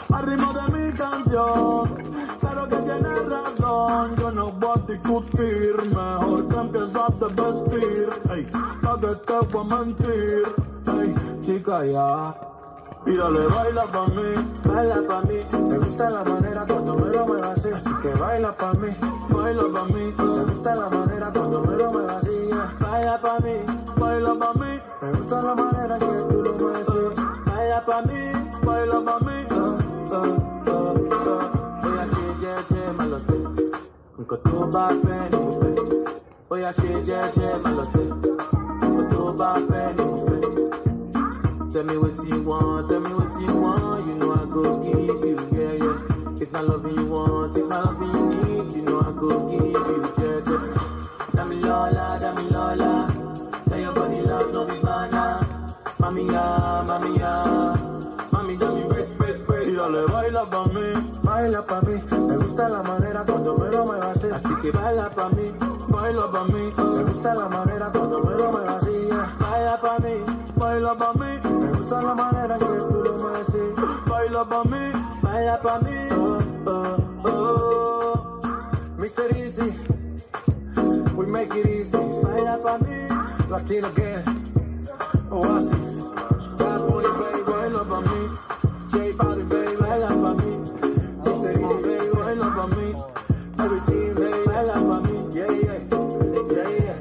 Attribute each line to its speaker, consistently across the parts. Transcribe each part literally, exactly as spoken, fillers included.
Speaker 1: al ritmo de mi canción. Claro que tienes razón, yo no voy a discutir. Mejor que empieces a vestir, ey, pa' que te voy a mentir. Ey, chica, ya. Y dale, baila pa' mí, baila pa' mí. Me gusta la manera cuando me lo muevas así, así que baila pa' mí, baila pa' mí. Me gusta la manera cuando me lo muevas así, baila pa' mí, baila pa' mí. Me gusta la manera que tú lo mueves así, baila pa' mí, baila pa' mí. Uh, uh, uh, uh. Oya ṣe jẹ́jẹ́ má lọ tẹ̀, nǹkan tó bá fẹ́ ni mo fẹ́. Oya ṣe jẹ́jẹ́ má lọ tẹ̀, nǹkan tó bá fẹ́ ni mo fẹ́. Tell me what you want, tell me what you want. You know I go give you, yeah, yeah. If not loving you want, if not loving you need, you know I go give you, yeah, yeah. Dami Lola, Dami Lola. Tell your body love, no be banana. Mami ya, mami ya. Mami, dami break, break, break. Y dale, baila pa' mí, baila pa' mí. Me gusta la manera cuando me lo muevas así, así que baila pa' mí, baila pa' mí. Me gusta la manera cuando me lo muevas así, yeah. Baila pa' mí, baila pa' mí. Me gusta la manera que tú lo mueves así. Baila pa' mí, baila pa' mí. Oh, oh, oh. mister Easy, we make it easy. Baila pa' mí. Latino Gang, Oasis, Bad Bunny, baby. Baila pa' mí. J Balvin, baby. Baila pa' mí. mister Easy, baby. Baila pa' mí. Everything, baby. Baila pa' mí. Yeah, yeah, yeah, yeah.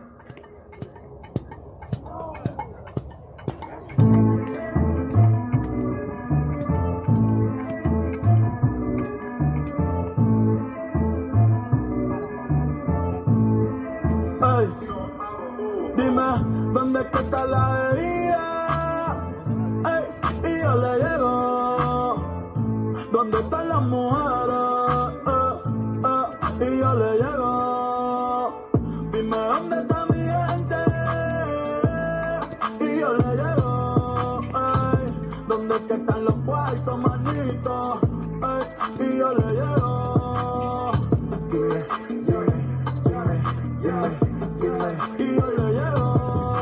Speaker 1: Dime, ¿dónde es que está la herida? Ey, y yo le llego. ¿Dónde están las mujeres? Eh, eh, y yo le llego. Dime, ¿dónde está mi gente? Y yo le llego. Ey, ¿dónde es que están los cuartos, manitos? Ey, y yo le llego. Dime, dime, dime, dime, dime. Y yo le llego.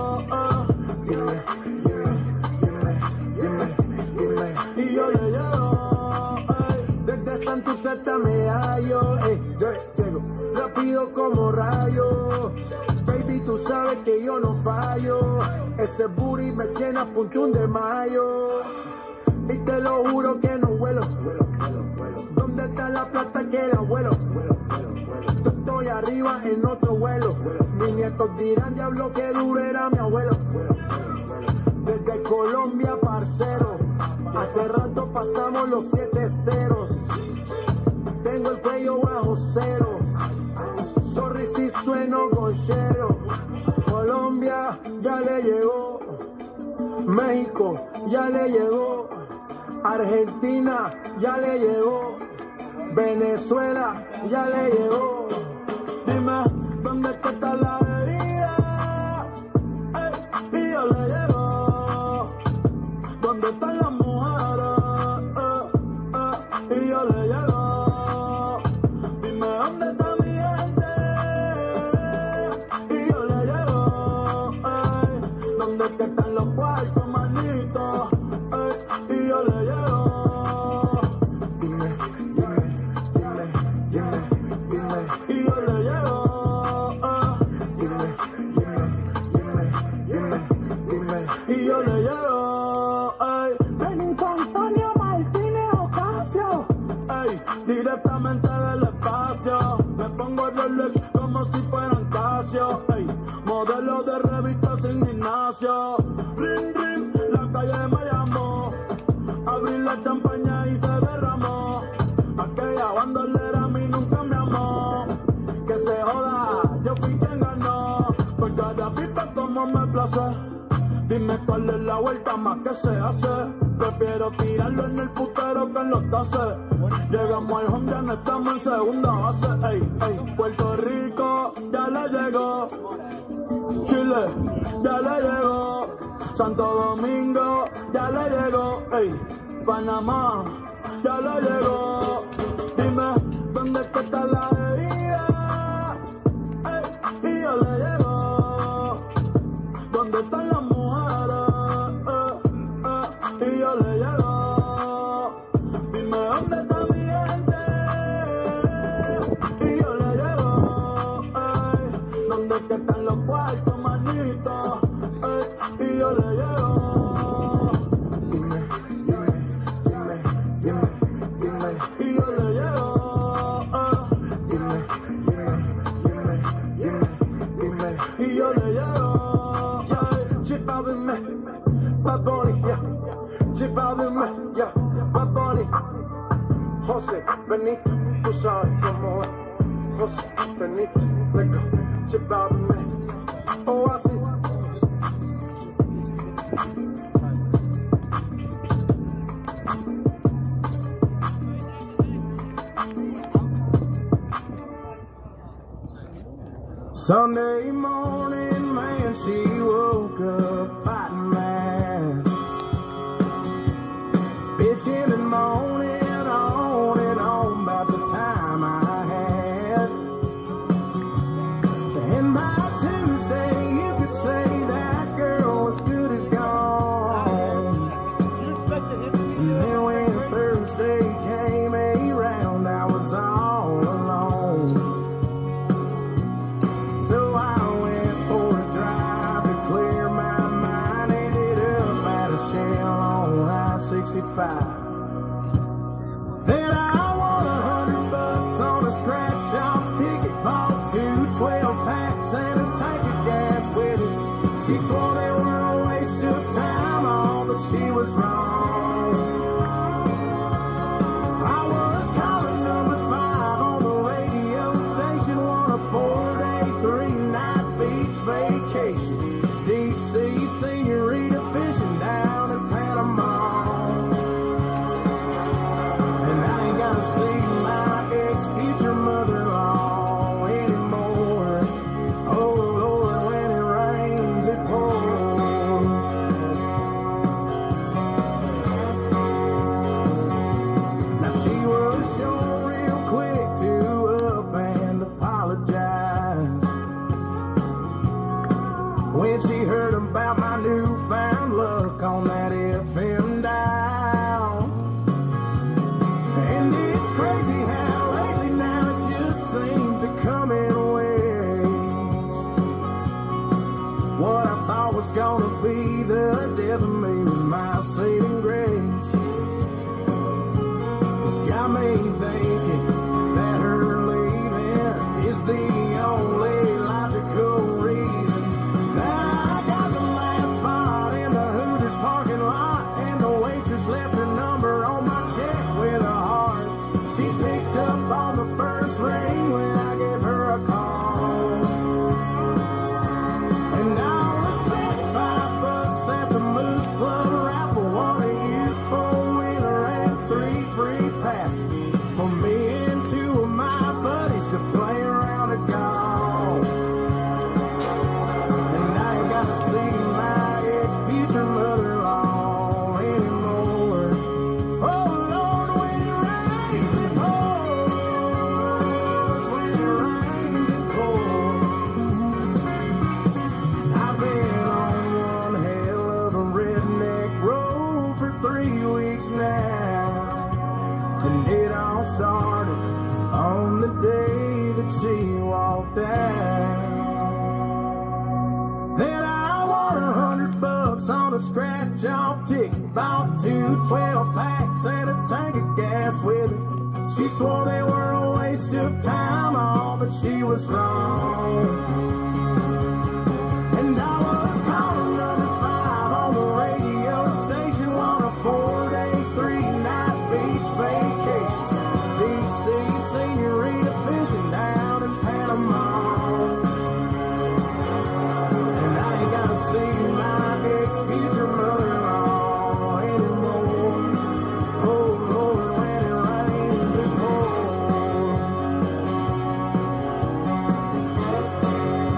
Speaker 1: Y yo le llego, ey. Desde Santurce me hallo, ey. Yo llego rápido como rayo. Baby, tú sabes que yo no fallo. Ese booty me tiene a puntún de mayo. Y te lo juro que no vuelo. ¿Dónde está la plata que la vuelo? Yo estoy arriba en otro vuelo. Mis nietos dirán, diablo, que duro era mi abuelo. Desde Colombia, parcero. Hace rato pasamos los siete ceros. Tengo el cuello bajo cero. Sorry si sueno gochero. Colombia ya le llegó. México ya le llegó. Argentina ya le llegó. Venezuela ya le llegó. Dime, ¿dónde está la herida? Ey, y yo le llego. ¿Dónde están las mujeres? Eh, eh, y yo le llego. Dime, ¿dónde está mi gente? Y yo le llego. Ey, ¿dónde es que están los cuartos, manitos? Ey, y yo le llego. Dime, dime, dime, dime, dime. Y yo le llego. Eh, dime, dime, dime, dime, dime. Y yo le llego. Directamente del espacio, me pongo Rolex como si fueran Casio, ey, modelo de revista sin gimnasio. Ring, ring, la calle me llamó, abrí la champaña y se derramó. Aquella bandolera a mí nunca me amó, que se joda, yo fui quien ganó. Por cada pipa como me place, dime cuál es la vuelta más que se hace. Prefiero tirarlo en el putero que en los tases. Llegamos al home, ya no estamos en segunda base. Ey, ey, Puerto Rico ya le llegó. Chile ya le llegó. Santo Domingo ya le llegó. Ey, Panamá ya le llegó. Dime, ¿dónde es que está la herida? Ey, y yo le llego. ¿Dónde están las mujeres? Eh, eh, y yo le llego.
Speaker 2: Vení, tú sabes cómo es. José, vení, let go, chip out the man. Oh, I see.
Speaker 1: Sunday morning, man, she woke up fighting mad, bitching and moaning on and on about the time I had. And by Tuesday, you could say that girl was good as gone. And then when Thursday came around, I was all alone. So I went for a drive to clear my mind. Ended up at a shell on I sixty-five. Then I won a hundred bucks on a scratch-off ticket. Bought two twelve packs and a tank of gas with it. She swore they were a waste of time, all, but she was wrong. I was calling number five on the radio station, won a four-day, three-night beach vacation. Deep sea senorita fishing down in Panama. And I ain't gotta see my ex-future mother-in-law anymore. Oh Lord, when it rains, it pours. Now she was sure real quick to up and apologize when she heard about my newfound luck on that F M dial. And it's crazy how lately now it just seems to come in waves. What I thought was gonna be the death of me was my saving grace. It's got me thinking that her leaving is the only logical reason that I got the last spot in the Hooters parking lot, and the waitress left her number on my check with a heart. She picked up on the first ring when I gave her a call. And I only spent five bucks at the Moose Club raffle, one a used four-wheeler and three free passes for me and two of my buddies to play around a golf. And I ain't gotta see my ex-future mother-in-law anymore. Oh Lord, when it rains, it pours. When it rains, it pours. I've been on one hell of a redneck road for three weeks now. And it all started on the day that she walked out. Then I won a hundred bucks on a scratch-off ticket. Bought two twelve packs and a tank of gas with it. She swore they were a waste of time, all, but she was wrong. And I was calling number five on the radio station, won a four-day, three-night beach vacation. Deep sea senorita fishing down in Panama. And I ain't gotta see my ex-future mother-in-law anymore. Oh Lord, when it rains, it pours.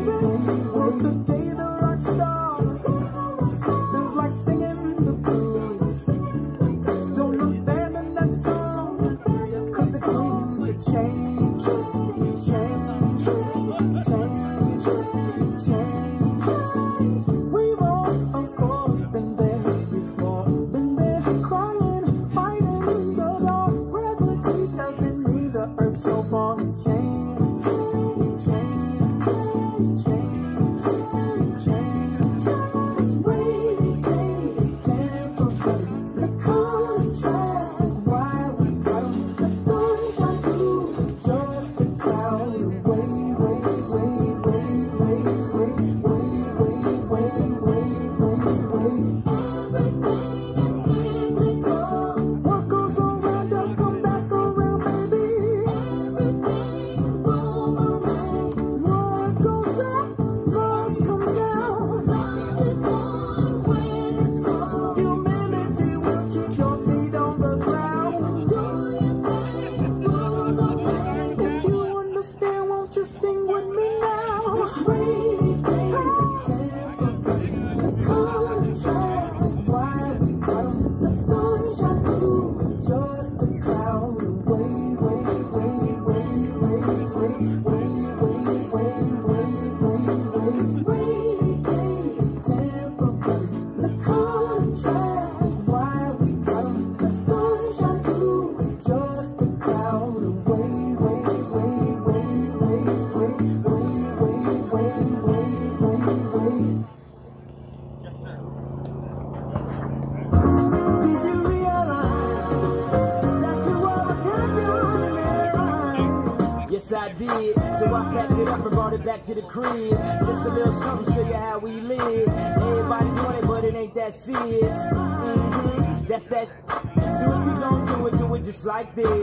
Speaker 3: I did, so I packed it up and brought it back to the crib. Just a little something, show you how we live. Everybody doing it, but it ain't that serious. Mm-hmm. That's that. So if you don't do it, do it just like this.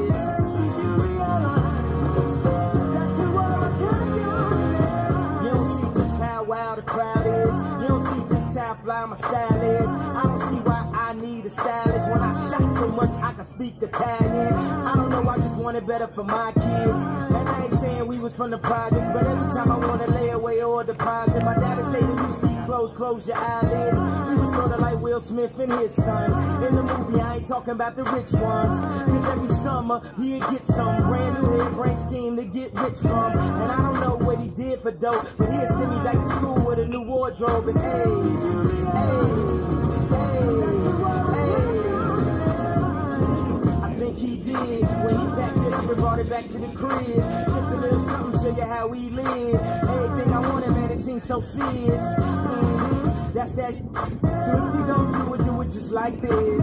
Speaker 3: You don't see just how wild the crowd is. You don't see just how fly my style is. I don't see why I need a stylist. When I shot so much, I can speak Italian. I don't know, I just want it better for my kids. And I ain't saying we was from the projects, but every time I want to lay away or deposit, my daddy say to you see close, close your eyelids. He was sort of like Will Smith and his son. In the movie, I ain't talking about the rich ones. Cause every summer, he'd get some brand new head brain scheme to get rich from. And I don't know what he did for dope, but he'd send me back to school with a new wardrobe. And hey, hey, hey, he did when he packed it up and brought it back to the crib. Just a little something, show you how we live. Everything I wanted, man, it seems so serious. Mm-hmm. That's that. So if you gon' do it, do it just like this.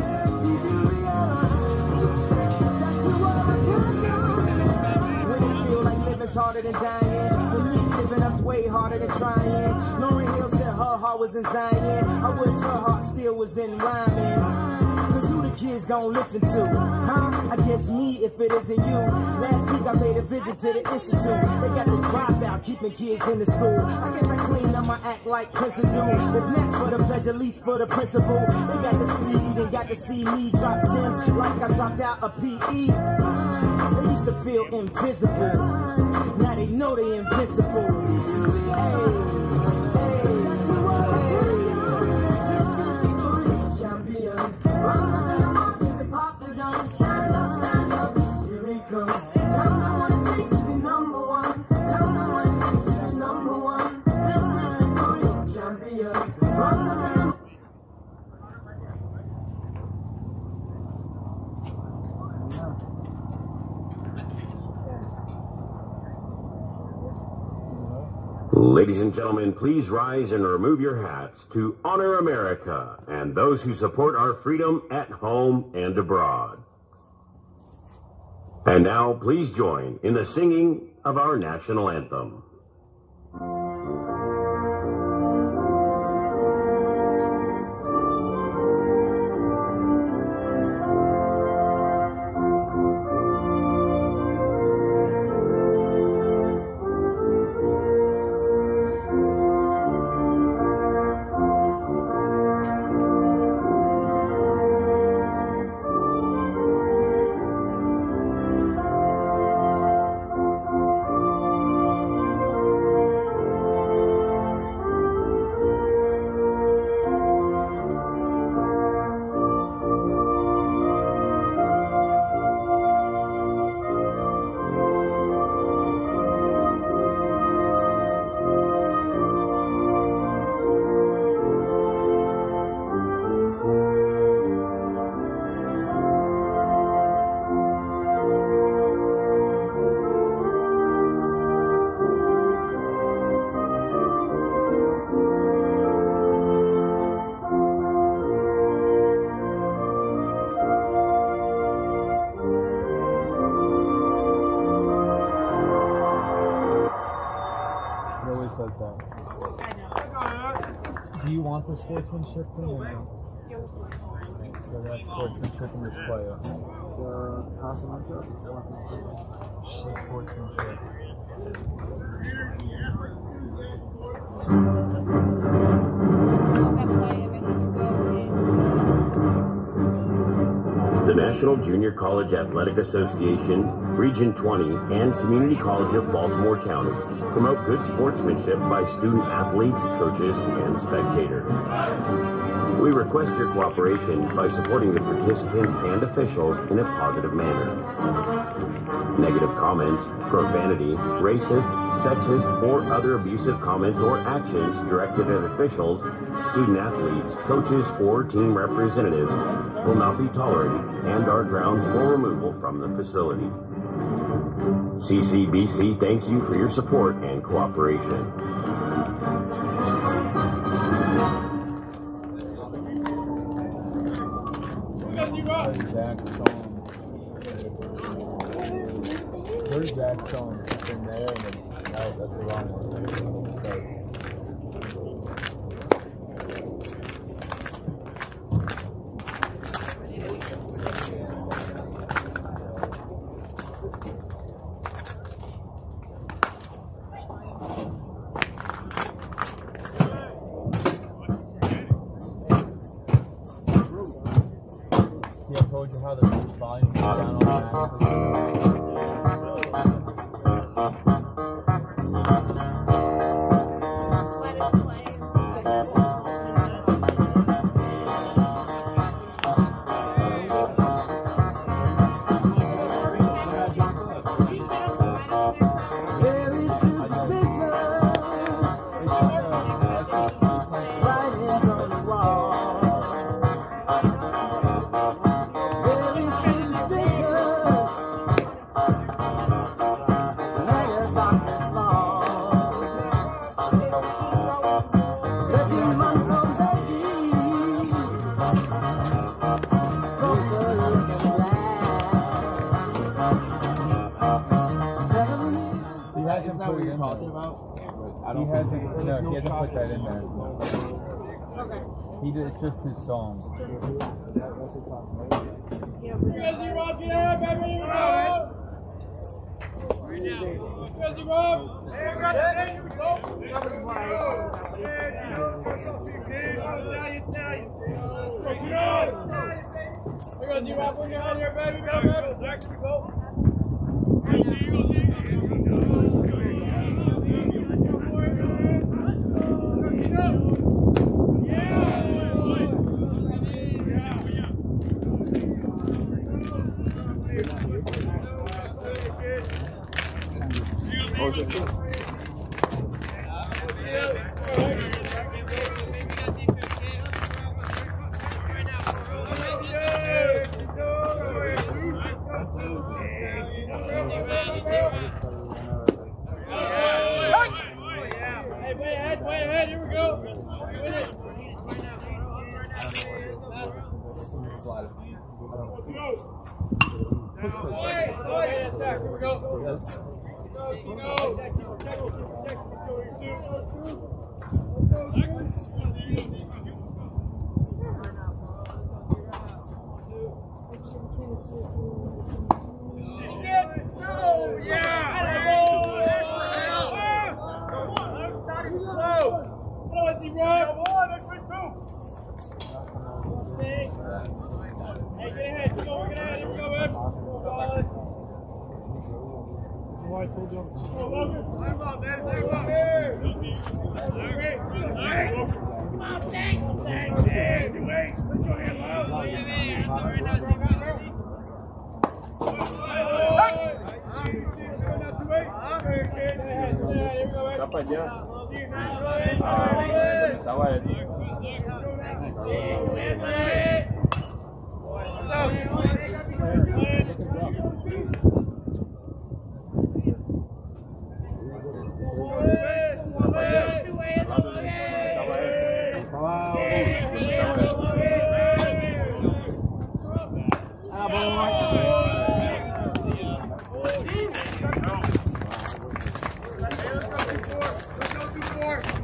Speaker 3: When it feel like living's harder than dying, for me giving up's way harder than trying. Lauren Hill said her heart was in Zion. I wish her heart still was in rhyming. Kids gon' listen to, huh? I guess me if it isn't you. Last week I made a visit to the institute. They got the dropout keeping kids in the school. I guess I cleaned up my act like Prince do. If not for the pledge, at least for the principal. They got to see, they got to see me drop gems like I dropped out a P E. They used to feel invisible. Now they know they invincible. Hey. Stand up, stand up, here he comes. Tell me what it takes to be number one. Tell me what it takes to be number one. This is the story of a champion.
Speaker 4: Ladies and gentlemen, please rise and remove your hats to honor America and those who support our freedom at home and abroad. And now, please join in the singing of our national anthem.
Speaker 5: Do you want the sportsmanship thing or no? So that's sportsmanship and display.
Speaker 2: The craftsmanship?
Speaker 5: The sportsmanship.
Speaker 4: The National Junior College Athletic Association, Region twenty, and Community College of Baltimore County promote good sportsmanship by student athletes, coaches, and spectators. We request your cooperation by supporting the participants and officials in a positive manner. Negative comments, profanity, racist, sexist, or other abusive comments or actions directed at officials, student athletes, coaches, or team representatives will not be tolerated and are grounds for removal from the facility. C C B C thanks you for your support and cooperation.
Speaker 5: Exact song. There's that song. It's in there, and then, no, that's the wrong one. So, I told you how the volume goes down automatically. He hasn't, no, he hasn't put that in there.
Speaker 6: Okay.
Speaker 5: He did, it's just his song.
Speaker 6: Let's go, two four.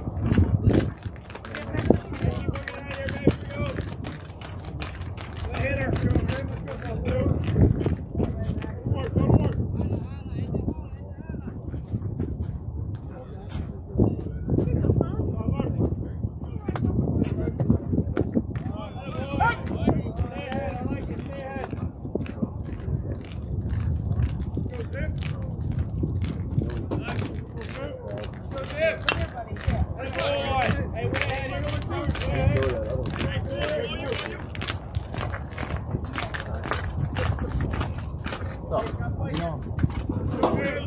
Speaker 5: What's up? How you doing?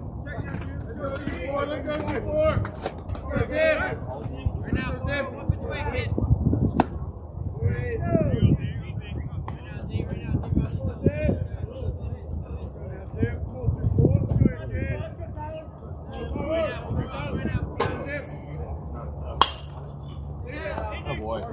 Speaker 5: Oh boy.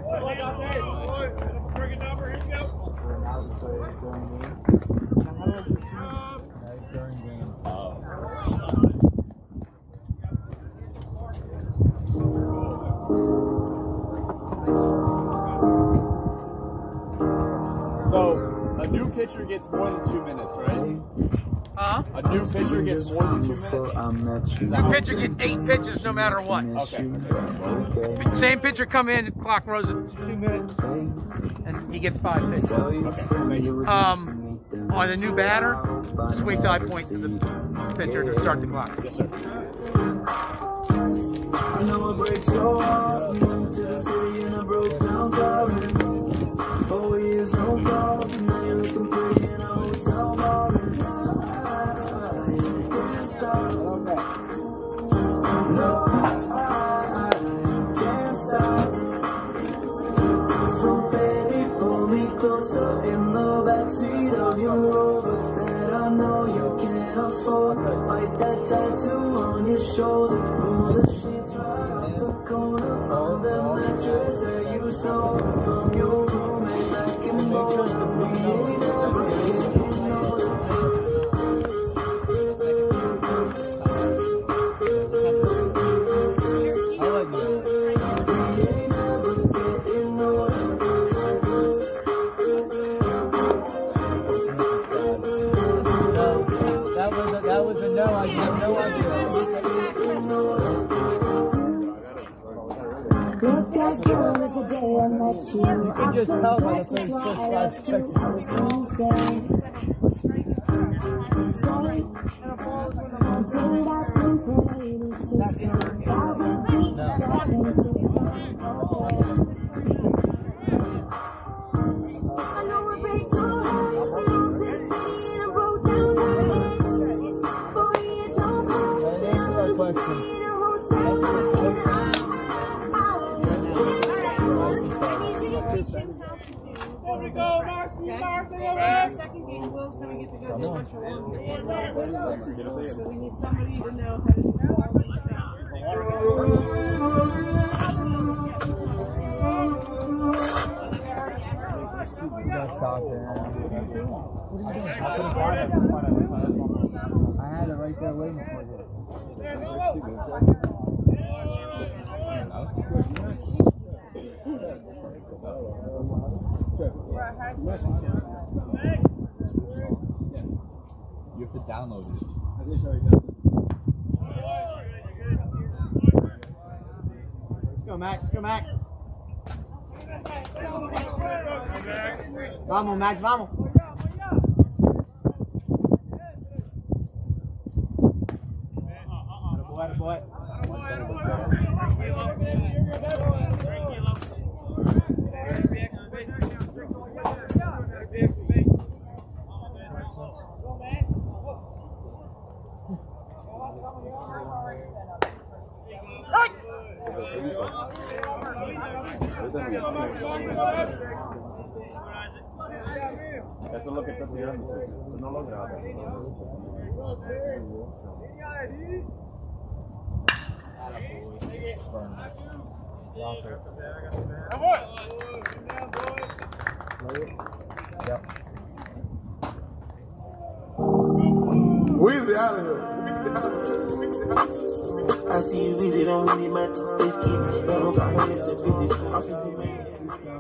Speaker 5: So, a new pitcher gets more than two minutes, right?
Speaker 7: Huh?
Speaker 5: A new pitcher gets more than two minutes?
Speaker 7: New pitcher gets eight pitches no matter what.
Speaker 5: Okay.
Speaker 7: Same pitcher come in, the clock rolls at two minutes, and he gets five pitches.
Speaker 5: Okay.
Speaker 7: Um, on the new batter, just wait till I point to the pitcher to start the clock.
Speaker 5: Yes, sir.
Speaker 1: I know it breaks your heart. We moved to the city in a broke down car. Four years, no calls. Now you're looking pretty in a hotel bar. And I can't stop. No, I can't stop. So baby, pull me closer in the backseat of your Rover that I know you can't afford. Bite that tattoo on your shoulder. Pull the sheets right off the corner of that mattress that you stole from your roommate back in Boulder. We ain't ever getting older.
Speaker 5: That was a, that was a no. I have no idea.
Speaker 8: Look as good as the day I met you.
Speaker 5: You can just tell by the face
Speaker 8: why I
Speaker 5: that's
Speaker 8: left you. I was insane. Until I think that I need to say that we beat that into something. I know it breaks your heart. You moved to the city and I broke down your head. Four years, no calls. Now I'm looking in a hotel room.
Speaker 6: There we go, Max. Okay. Second game, Will's going to get to go to bunch of one. So we need somebody to know how to do all these
Speaker 5: I had it right there waiting for you. You have to download it.
Speaker 9: Let's go, Max. Let's go, Max. Vamos, Max. Vamos. Boy, boy.
Speaker 10: Eso es lo que está tirando, tú no lo grabas.
Speaker 2: Weezy out of here.
Speaker 1: I see you really don't really matter. This kid, I don't got hands and business. I can be made.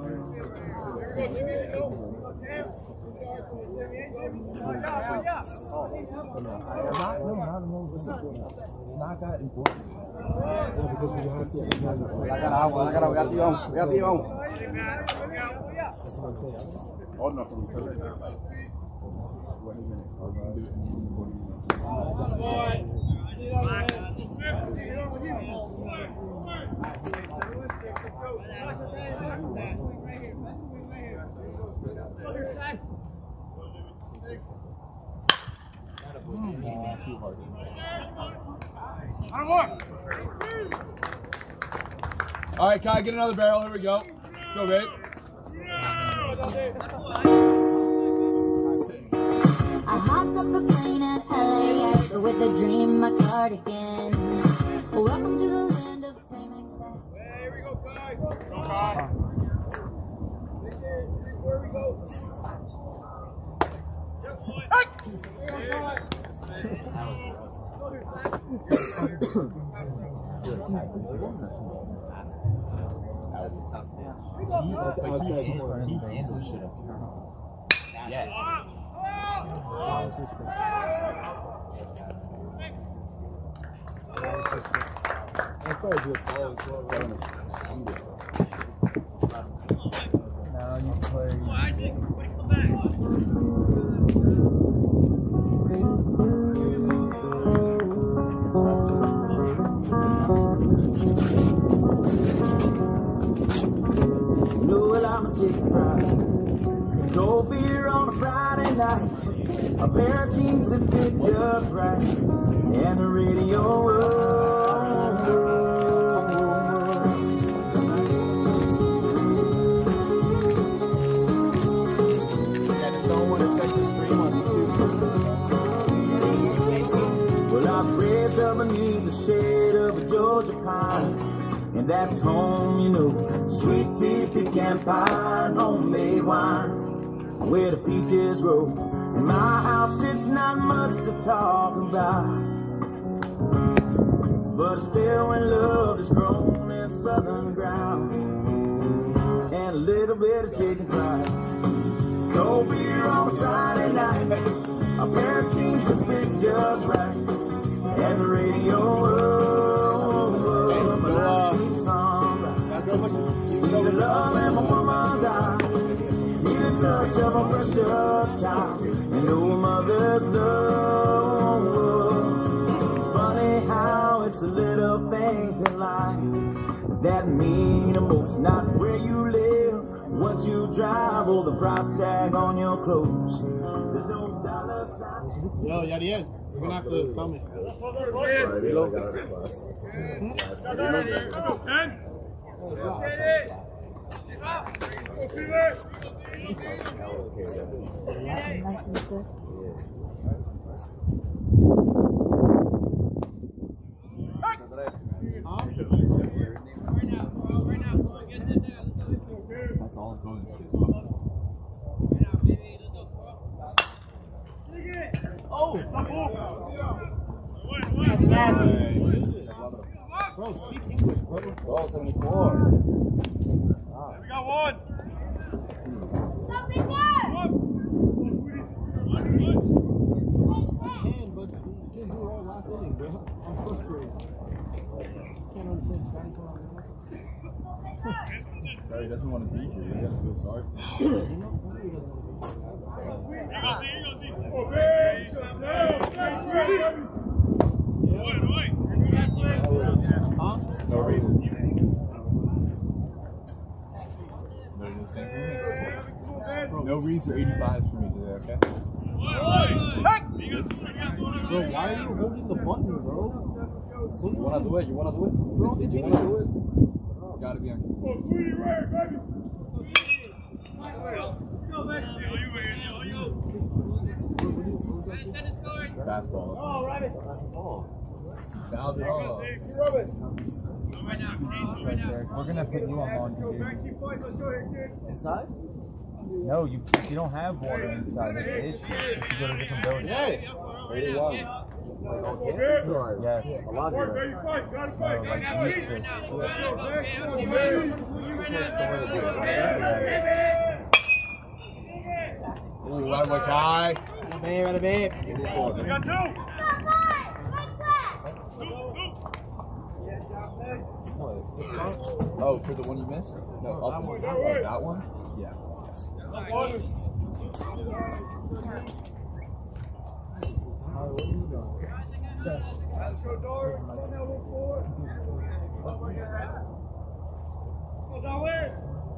Speaker 5: Not, no, not no, it's not that important. Yeah, because you have to. I got agua, I got agua, got the on, got the on. That's what I'm saying.
Speaker 10: Oh, no, from the
Speaker 11: All right, Kai, get another barrel. Here we go. Let's go, babe.
Speaker 8: I hopped up the plane at L A X with a dream in my cardigan. Welcome to the land of fame and success.
Speaker 7: Here we go, Kai. Go, Kai. Where we go?
Speaker 5: That's outside corner. He handles shit up here. Yes. Oh, this is good. I'll probably do a follow as well. I'm good. Now you play.
Speaker 1: Chicken fries, cold beer on a Friday night, a pair of jeans that fit just right, and the radio. Oh, oh,
Speaker 5: I just don't want to check the stream on YouTube.
Speaker 1: Well, I was raised up beneath the shade of a Georgia pine, and that's home, you know. Sweet tea, pecan pie, and homemade wine, where the peaches grow. In my house, it's not much to talk about, but it's filled when love is grown in southern ground, and a little bit of chicken fried, cold beer on a Friday night, a pair of jeans that fit just right, and the radio. See the love in my woman's eye, feel the touch of a precious child, and know a mother's love. It's funny how it's the little things in life that mean the most, not where you live, what you drive, or the price tag on your clothes. There's no dollar sign.
Speaker 9: Yo, Yadiel, you're gonna have to come in.
Speaker 5: That's all I'm going to.
Speaker 9: Oh! That's bad. Bro, speak English, brother.
Speaker 5: Oh, seventy-four.
Speaker 7: We got one.
Speaker 8: Stop it there!
Speaker 9: I can, but you didn't do it all last inning, bro. I'm frustrated. I can't understand Spanish.
Speaker 5: He doesn't want to be here. You gotta feel sorry for him.
Speaker 9: You know, he doesn't want Huh?
Speaker 5: No reason. No reason the same for me. No reads or eighty-fives for me today, okay?
Speaker 9: Bro, why are you holding the button, bro?
Speaker 5: You wanna do it? You wanna do it?
Speaker 9: Bro, did you
Speaker 5: wanna do it? It's gotta be on. Fastball.
Speaker 9: Oh, Rabbit.
Speaker 5: Fouled it all.
Speaker 12: We're gonna put you on laundry, dude.
Speaker 9: Inside?
Speaker 12: No, you you don't have water inside. That's the issue. You should go to a different building.
Speaker 9: Hey!
Speaker 5: eighty-one.
Speaker 12: Yes.
Speaker 5: A lot here.
Speaker 12: No, like
Speaker 5: Ooh, right, my guy.
Speaker 9: Right, babe, right, babe.
Speaker 7: We got two.
Speaker 5: Oh, for the one you missed? No, up one. Oh, that one? Yeah. what are you doing? Sex.
Speaker 9: Let's go, Dory. Go, Darwin.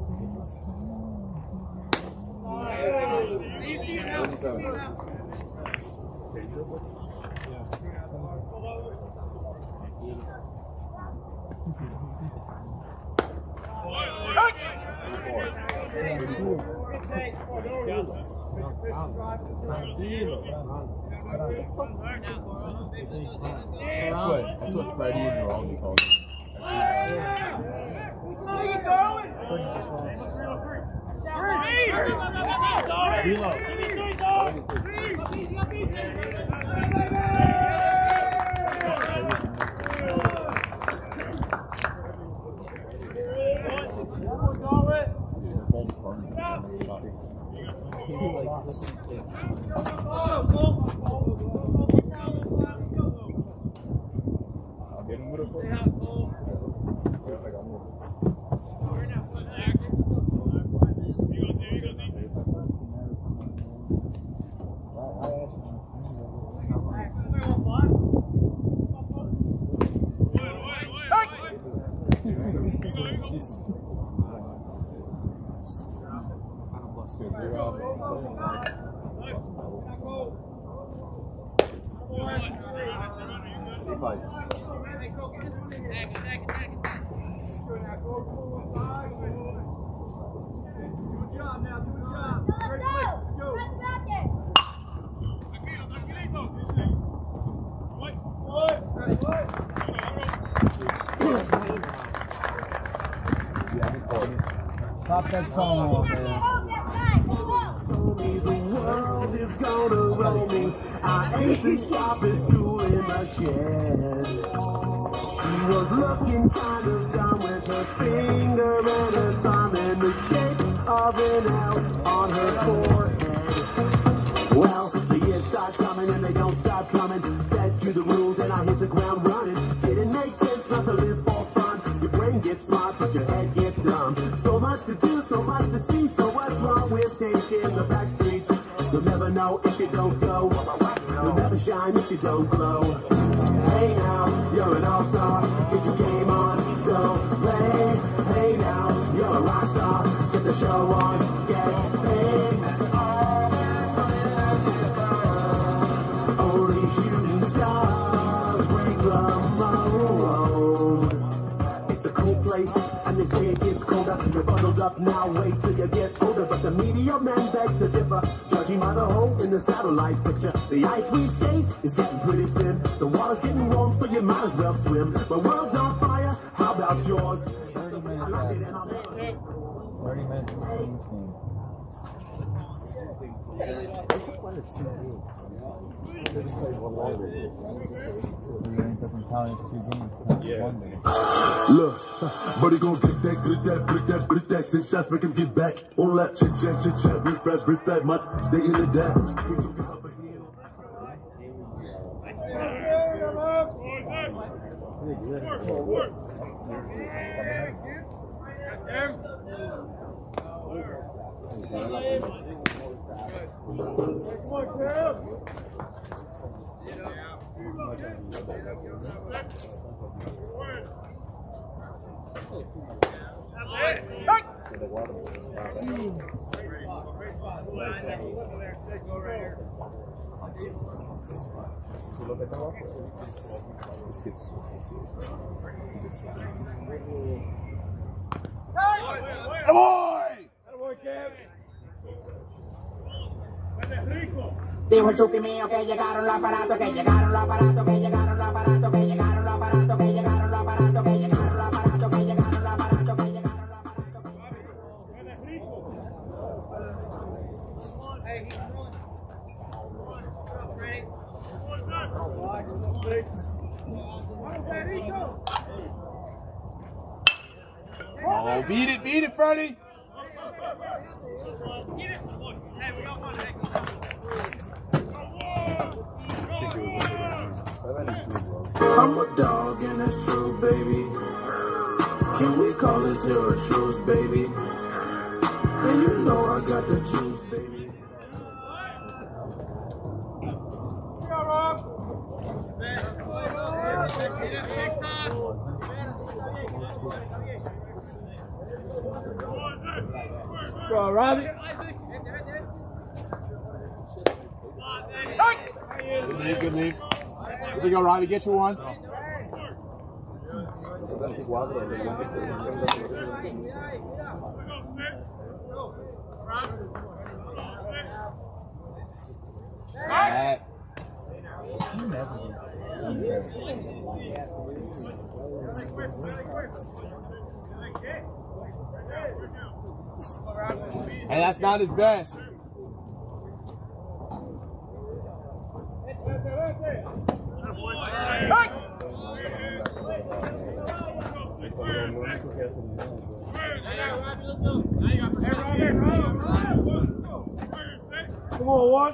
Speaker 11: That's what, that's what Freddie and Ronaldo called it. Reload. I'll get him with a foot.
Speaker 12: Stop that song, man.
Speaker 1: Told me the world is gonna roll me. I ain't the sharpest tool in the shed. She was looking kind of dumb with her finger and her thumb in the shape of an L on her forehead. Well, the years start coming and they don't stop coming. Fed to the rules and I hit the ground running. Didn't make sense not to live for fun. Your brain gets smart but your head gets dumb. So much to do, so much to see. So what's wrong with taking the back streets? You'll never know if you don't go. You'll never shine if you don't glow. Hey now, you're an all-star. Get your game on, go play. Hey now, you're a rock star. Get the show on, get paid. Only shooting stars break the mold. It's a cool place, and they say it gets colder. You're bundled up now, wait till you get older. But the media man begs to differ. Judging by the hole in the satellite picture, the ice we skate is getting pretty thin. The water's getting warm, so you might as well swim. My world's on fire, how about yours?
Speaker 12: thirty minutes, guys. thirty minutes.
Speaker 5: What's the point of two games? It's like one longer.
Speaker 11: Yeah.
Speaker 1: Look, buddy gon' get that, get that, break that, break that. Six shots, make him get back. On that chit chat, chit chat, brief fast, brief that, much. They into that. We took it up again.
Speaker 11: This kid's so easy.
Speaker 9: ¡Boy! ¡Boy, Kev!
Speaker 3: Dijo el chuki mío que llegaron los aparatos, que llegaron los aparatos, que llegaron los aparatos, que llegaron los aparatos, que llegaron los aparatos, que llegaron los aparatos, que llegaron los aparatos, que llegaron los aparatos.
Speaker 11: Oh, beat it, beat it, Freddie.
Speaker 1: I'm a dog and that's true, baby. Can we call this here a truce, baby? And you know I got the juice, baby.
Speaker 9: Go, Rob! Go, Robbie. Good leave, good leave. Here we go, Robbie. Get you one. Right. And that's not his best. Come on, one.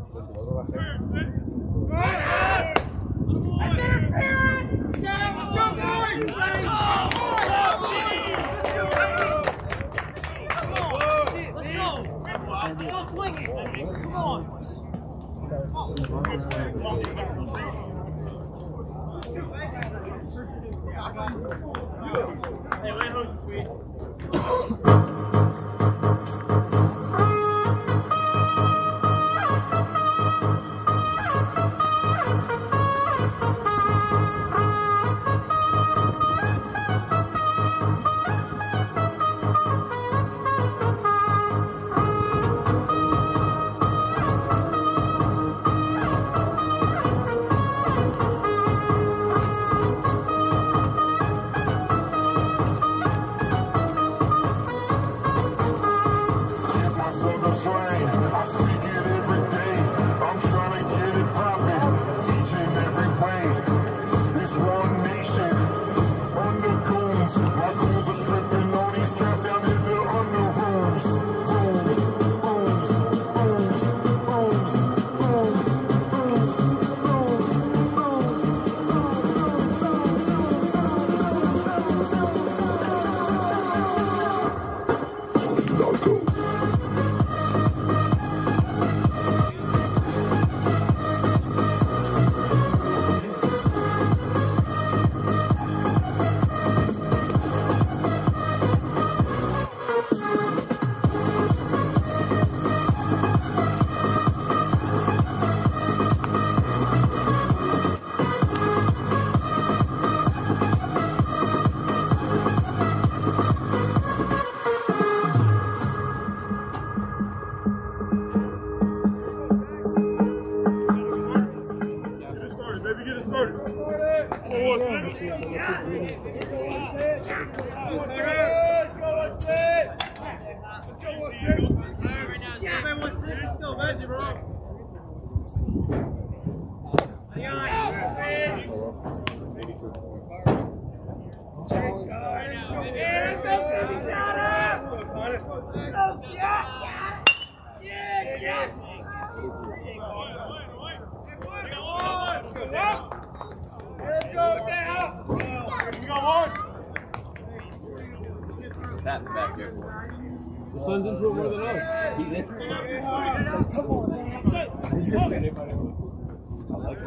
Speaker 9: The son's into it more than us. He's in. Come on, Sam. I like it.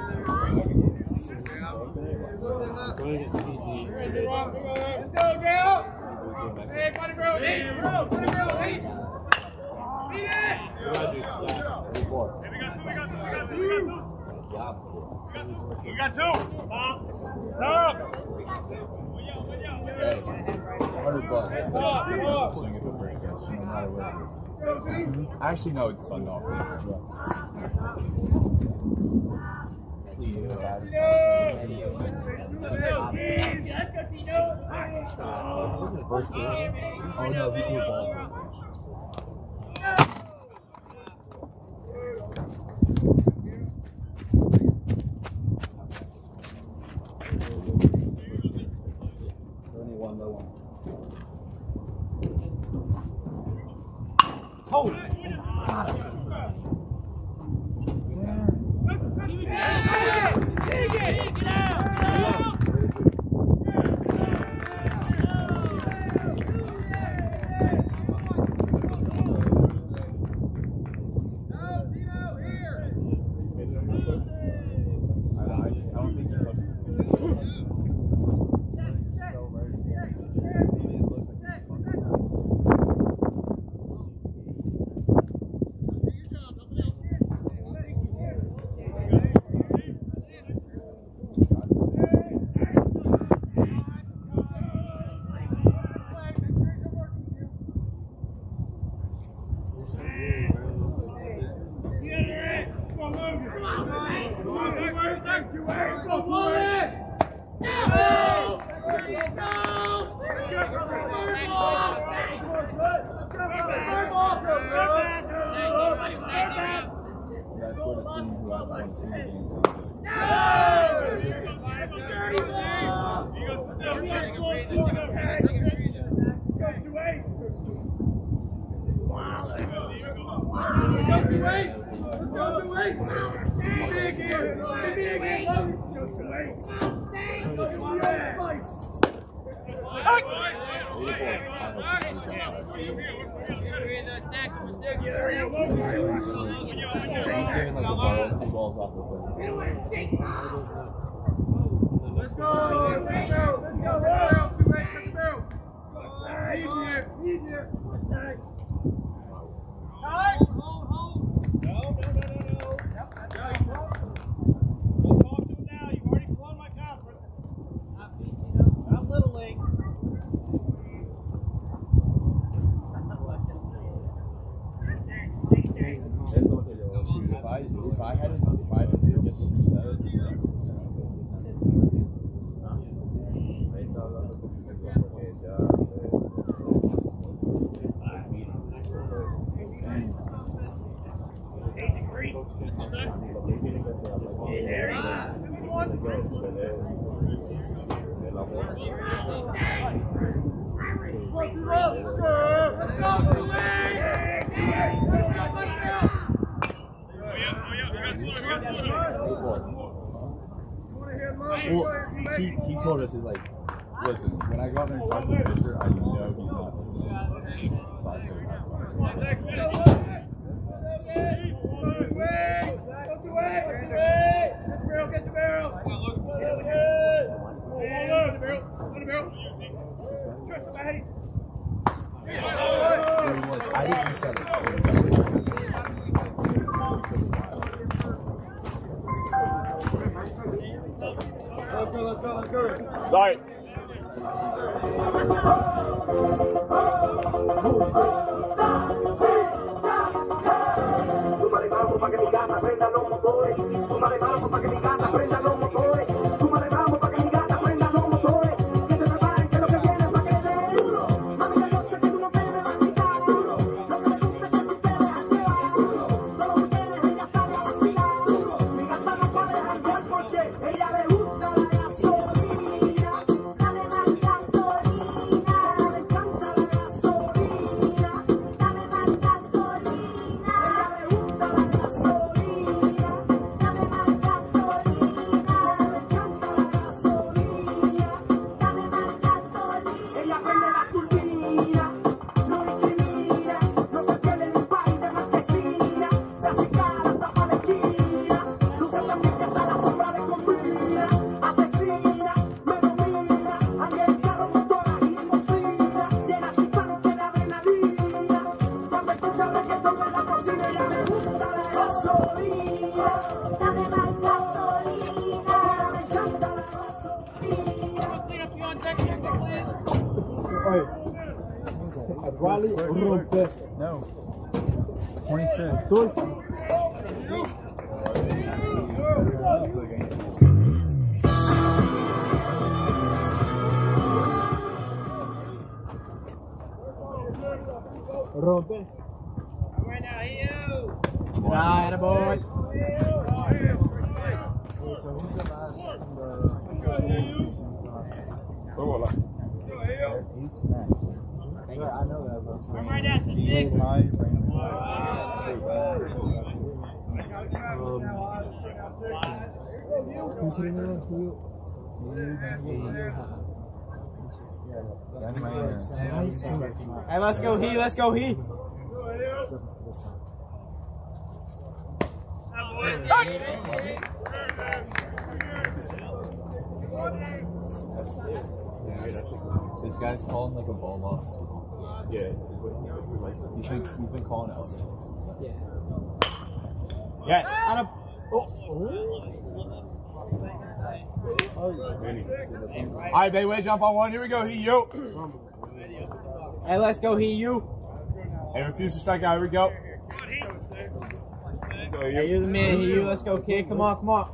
Speaker 9: Going against P G. Let's go, Dale. Hey, buddy, bro. Hey, bro. Buddy, bro. Hey. Beat it. We gotta do stats. Hey, we got two. We got two. We got two. We got two. We got two. Stop. Stop.
Speaker 11: Hundred bucks. Swing it to free cash, no matter what it is. Actually, no, it's Dundalk. Please, first game. Oh no, he threw a ball. One low one. Oh! Got him! Dig it! Get out! Get out! That's what a team who has won two games
Speaker 9: Let's go! Let's go! Let's go! Let's go! Easier! Easier! Hold, hold, hold! No, no, no, no, no! Yep, that's right. Don't talk to him now. You've already blown my conference. Not Little League.
Speaker 11: If I if I hadn't if I didn't forget to reset it, well, he, he told us, he's like, listen, when I go out there and talk to the pitcher, I know he's not listening. So I said, I didn't set it.
Speaker 10: Sorry.
Speaker 1: Súmale vamos pa' que mi gata prenda los motores. Súmale vamos pa' que mi gata prenda los motores. Súmale vamos pa' que mi gata prenda los motores. Que se preparen que lo que viene es pa' que le den duro. Mami, ya yo sé que tú no te me vas a quitar duro. Lo que me gusta es que tú te dejas llevar duro. Todos los weekends ella sale a vacilar duro. Mi gata no puede janguear porque ella le gusta la gasolina. Dame más gasolina. Le encanta la gasolina. Dame más gasolina. Ella le gusta la gasolina. Dame más gasolina. Le encanta la gasolina. Dame más gasolina. Ella prende la turbina. No discrimina. No se pierde en un país de marquesina. Se acicala hasta pa' la esquina. Luce también que hasta la sombra le combina. Asesina, me domina. Anda en carro, motora y limosina. Llena su tanque de adrenalina. Cuando escucha reggaetón en la cocina, ella le gusta la gasolina. Dame más gasolina. Le encanta la gasolina.
Speaker 5: Oye, Raleigh rompe.
Speaker 12: No. twenty-six.
Speaker 5: Dulce. Rompe.
Speaker 12: Right, boy.
Speaker 5: I know that, but
Speaker 9: Right at the six.
Speaker 5: he's hitting it on field.
Speaker 12: Hey, let's go he, let's go he.
Speaker 11: This guy's calling like a ball off.
Speaker 10: Yeah.
Speaker 11: He's been, he's been calling out.
Speaker 5: Yeah.
Speaker 12: Yes. On a, oh.
Speaker 5: Oh,
Speaker 12: All right, baby, way jump on one. Here we go, he, you. Hey, let's go, he, you. Hey, refuse to strike out. Here we go. Hey, you're the man, he, you. Let's go, kid. Come on, come on.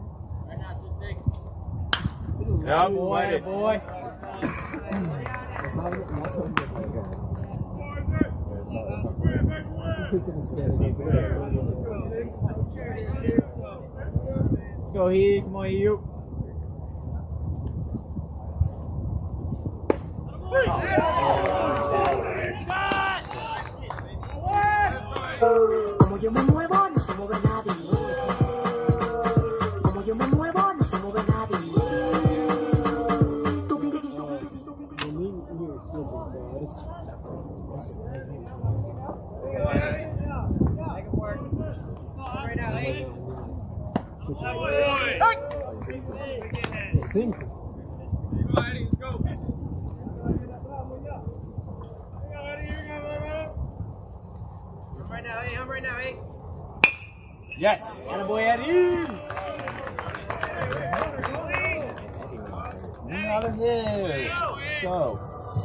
Speaker 10: Yeah,
Speaker 12: boy, boy.
Speaker 3: Let's go here, come on here.
Speaker 8: Como yo me muevo, no se mueve nadie. Como yo me muevo, no se mueve nadie.
Speaker 9: Right now, hey, I'm right now, hey.
Speaker 12: Yes.
Speaker 3: Attaboy, Eddie.
Speaker 11: Get out of here. Let's go.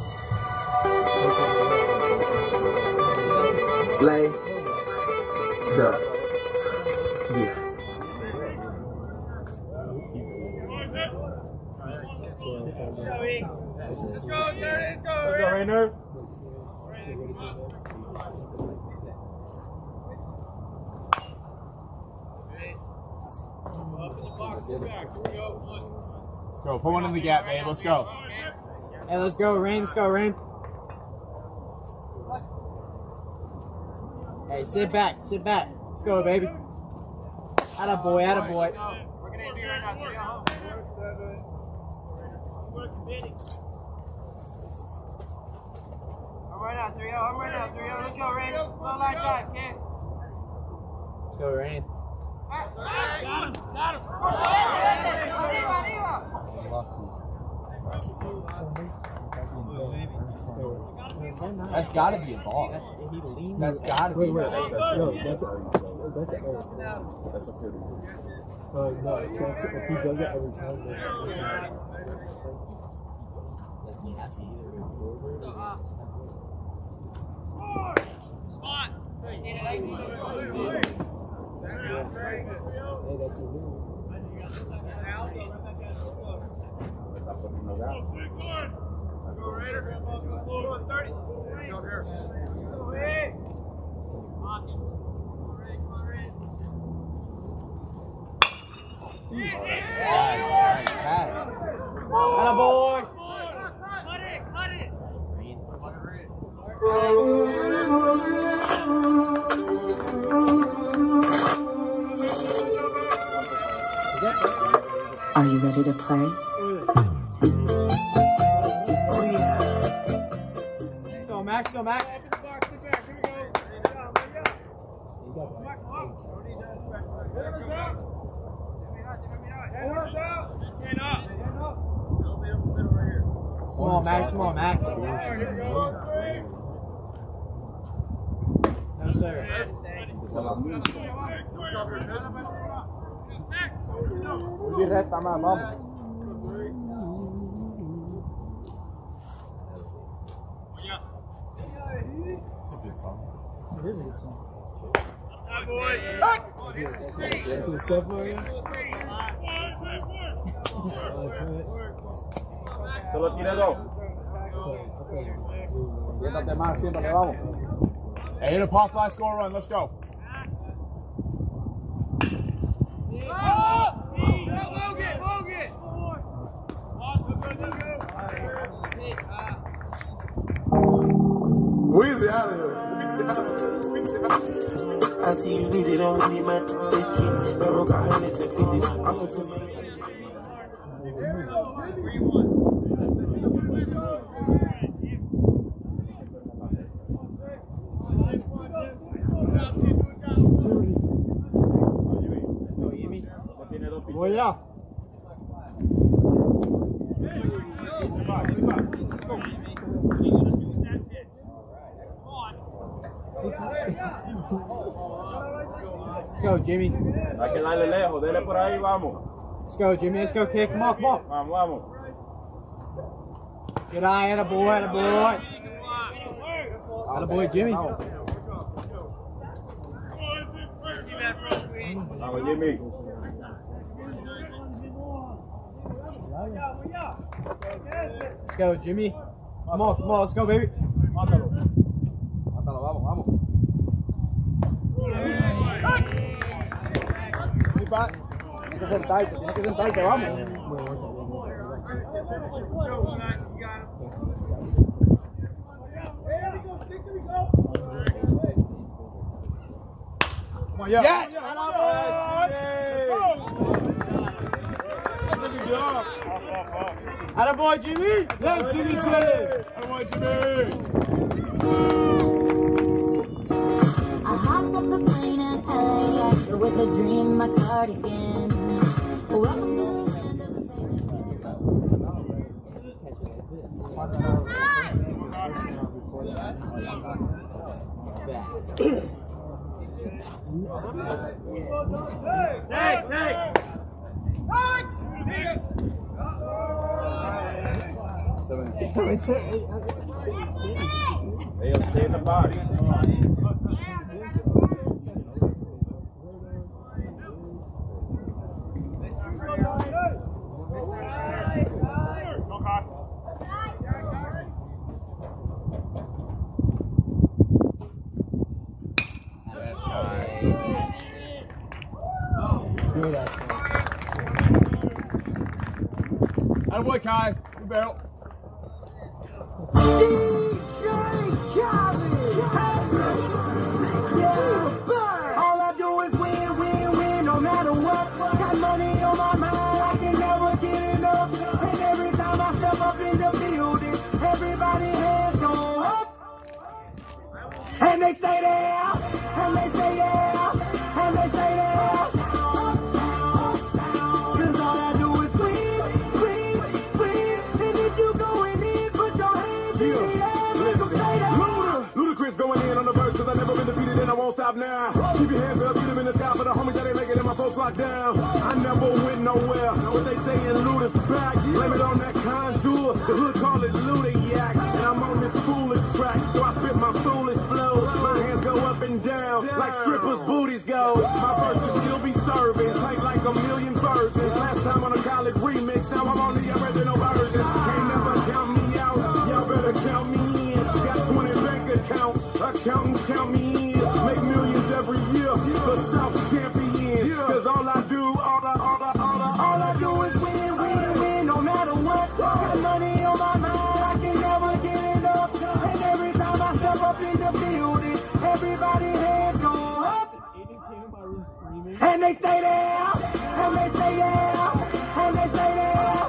Speaker 2: Lay. So. Yeah.
Speaker 9: Let's go, let's go,
Speaker 11: Let's go, Rainer.
Speaker 12: Let's go. Put one in the gap, babe. Let's go.
Speaker 3: Hey, let's go, Rain. Let's go, Rain. Hey, sit back. Sit back. Let's go, baby. Attaboy, attaboy.
Speaker 9: Working at me right now, three on home. I'm right now, three oh. I'm right now, three oh. Let's go, Rain. Low line drive, kid.
Speaker 3: Let's go, Rain.
Speaker 9: Got him. Got him.
Speaker 12: That's got to be a ball.
Speaker 3: That's he leans.
Speaker 12: That's got to be.
Speaker 5: Wait, wait. No, that's a, that's a error.
Speaker 11: That's a pretty good.
Speaker 5: Uh, no, if, that's, if he does it every time, then it's not.
Speaker 3: He has to either go forward or
Speaker 9: Spot.
Speaker 5: Hey, that's a move.
Speaker 9: Go Raider. Go on thirty. Go here. Go ahead.
Speaker 3: Attaboy.
Speaker 9: Cut it. Cut it.
Speaker 8: Are you ready to play? Oh yeah.
Speaker 3: Let's go, Max. Let's go, Max.
Speaker 9: Open the box. Sit back. Here we go.
Speaker 3: Come on, Max. Come on, Max. No, sir.
Speaker 12: Be recta, man. Vamos.
Speaker 5: It is a good song.
Speaker 9: To
Speaker 5: the step area?
Speaker 10: Solo tira dos.
Speaker 12: Siéntate más, siéntate, vamos. Hey, hit a pop fly, score run. Let's go.
Speaker 2: Weezy out of here. I see you need it on me, man. This kid, but rock out hundreds and fifties. I'm gonna do
Speaker 5: Voy ya.
Speaker 3: Let's go, Jimmy.
Speaker 10: Hay que darle lejos, dele por ahí, vamos.
Speaker 3: Let's go, Jimmy. Let's go, kid. Come on, come on.
Speaker 10: Vamos, vamos.
Speaker 3: Good eye, attaboy, attaboy. Attaboy, Jimmy.
Speaker 10: Vamos, Jimmy.
Speaker 3: Let's go, Jimmy.
Speaker 12: Come on, come on, let's go, baby. Mátalo. Mátalo, vamos, vamos. Tienes que sentarte, tienes que sentarte, vamos. Yes! Attaboy, Jimmy! Yes, Jimmy J! Attaboy, Jimmy!
Speaker 8: I hopped off the plane in L A X with a dream in my cardigan. Welcome to the land of the
Speaker 9: Hey, hey!
Speaker 10: They'll stay in the body.
Speaker 12: Attaboy, Kai. Good barrel.
Speaker 3: All I do is win, win, win, no matter what. Got money on my mind, I can never get enough. And every time I step up in the building, everybody hands go up. And they stay there, and they say yeah, and they say yeah. Cause all I do is win, win, win. And if you going in, put your hands in the air, make them stay there.
Speaker 2: Ludacris going in on the verse, cause I never been defeated and I won't stop now. Keep your hands up, get them in the sky for the homies that ain't making it, my folks locked down. I never went nowhere, what they saying Luda's back. Blame it on that contour, the hood call it Ludayak. And I'm on this foolish track, so I spit my foolish flow. My hands go up and down, like strippers' booties go. My verses still be serving, tight like a million virgins. Last time on a college remix, now I'm on the original version. Can't never count me out, y'all better count me in. Got twenty bank accounts, accountants count me in. Make millions every year, the South champion. Cause all I do, all I, all I, all I,
Speaker 3: All I do is win, win, win, no matter what. Got money on my mind, I can never get enough. And every time I step up in the building, everybody hands go up. And they stay there, and they say yeah, and they say yeah.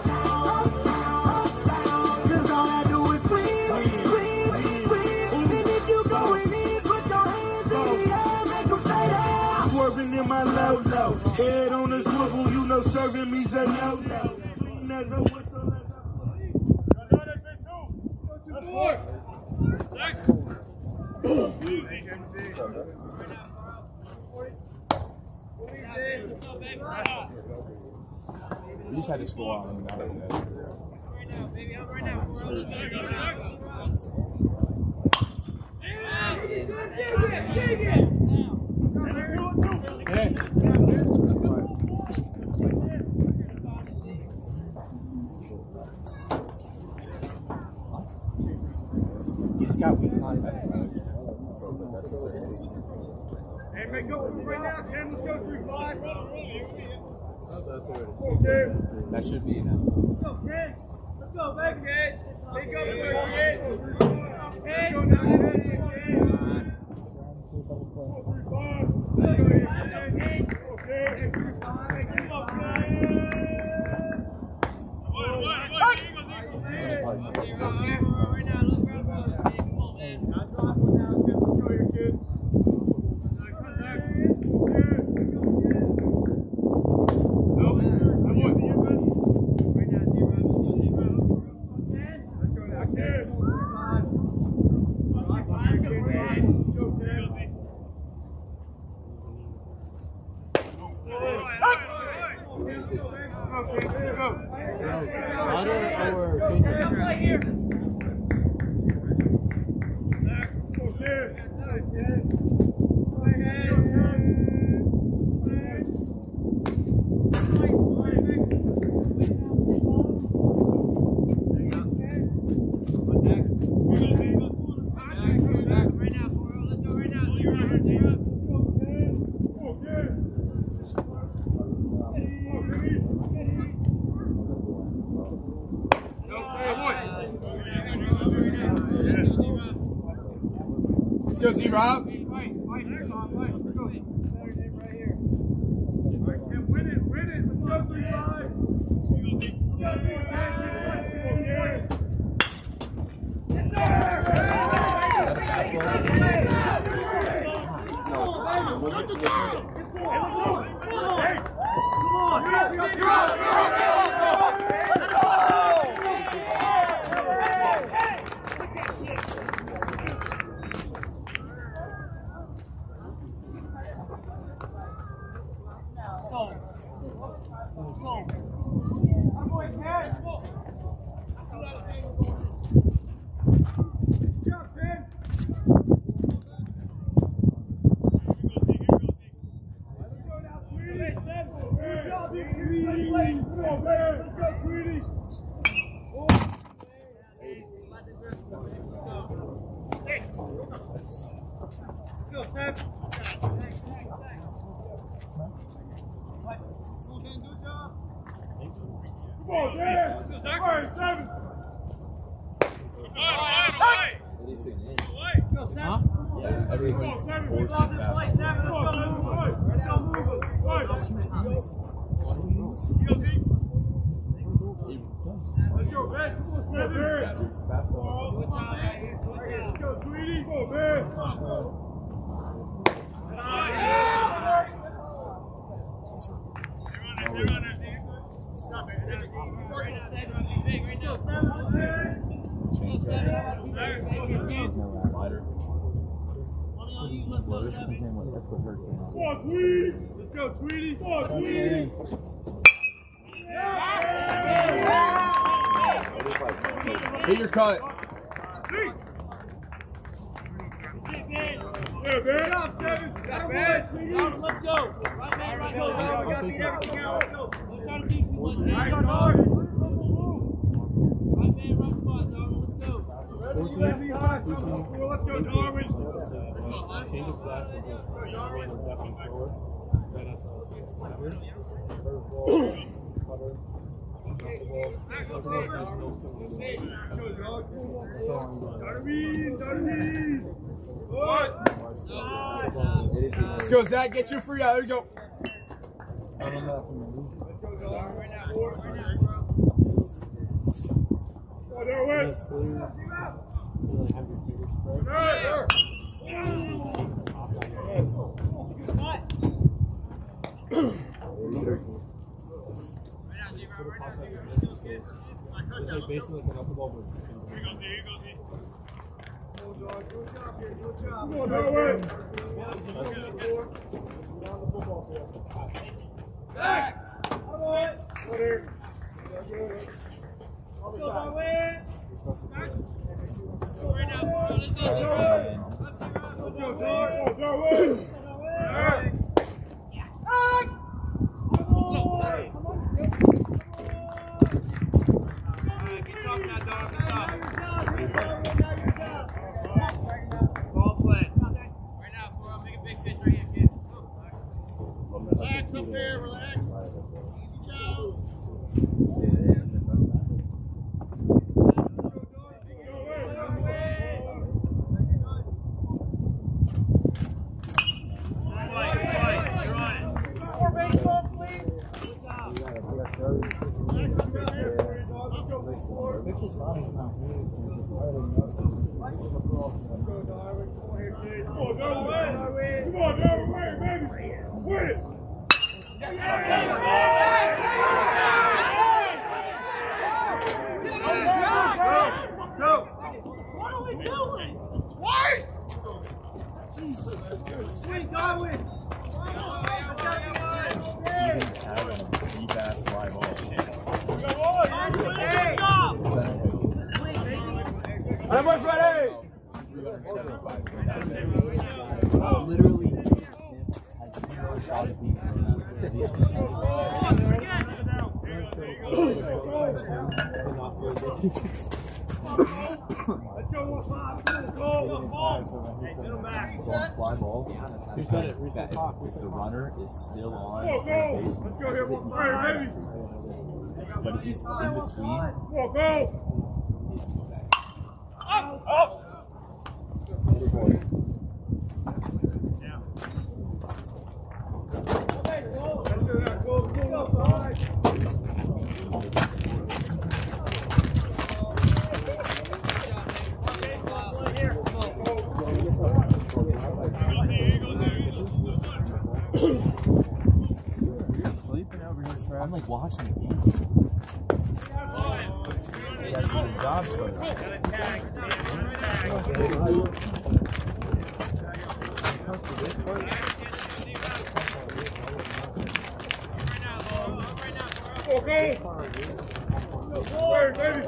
Speaker 3: Cause all I do is win, win, win. And if you going in, put your hands in the air, make them stay there.
Speaker 2: swerving in my low low. Head on the swivel, you know serving me's a no no. Clean as a whistle.
Speaker 11: We just had to score on him. Right now, baby. Right now.
Speaker 9: Take it!
Speaker 11: Hey. He's got weak contact, right?
Speaker 9: Hey, man, go right now. Ten, let's go through five.
Speaker 11: That should be enough.
Speaker 9: Let's go, Ken. Let's go, baby, Ken. Take up there, Ken. Ken, go down there, Ken. Back.
Speaker 12: Let's go see Rob.
Speaker 11: Everyone's forcing that.
Speaker 9: Let's go, man. Let's go, Tweety. Go, man. Stop it. Come on, Tweety. Let's go, Tweety. Come on, Tweety.
Speaker 12: Hit your cut.
Speaker 9: Yeah, man. Stop, seven. Got bad. Let's go. Right, man. Right, go. We got to beat everything out. Let's go. Don't try to beat too much. Right, man. Right spot, Darwin. Let's go. Let's go, Darwin.
Speaker 11: Change of flat and just random ducking slower. Right outside. Curveball, cover,
Speaker 12: Let's go, Zach. Get your free out. There you go.
Speaker 11: That's clear. You really have your fingers spread. It's like basically like an upper ball with a spin.
Speaker 9: Here you go, here you go, here. Come on, Darwin. Back. Come on. Let's go, Darwin. Right now, let's go, Darwin. Let's go, Darwin. Relax up there, relax. Easy job. More baseball, please. Good job.
Speaker 11: It's just not enough.
Speaker 9: Come on, Darwin. Come on, Darwin. Win, baby. Win. Go. What are we doing? Twice. Sweet Darwin.
Speaker 11: Even have a deep ass fly ball.
Speaker 9: Good job.
Speaker 12: I'm on Friday.
Speaker 11: Literally has zero shot at being
Speaker 9: Let's go, Bob. Go, ball. Hey, middle back.
Speaker 11: Fly ball. Who said it? Reset clock. If the runner is still on
Speaker 9: Go, go. Let's go here. We're fired, baby.
Speaker 11: but if he's in between,
Speaker 9: Go, go.
Speaker 11: he's in the back.
Speaker 9: Up, up.
Speaker 11: watching the game. You gotta do your job first.
Speaker 9: Okay. Word, baby.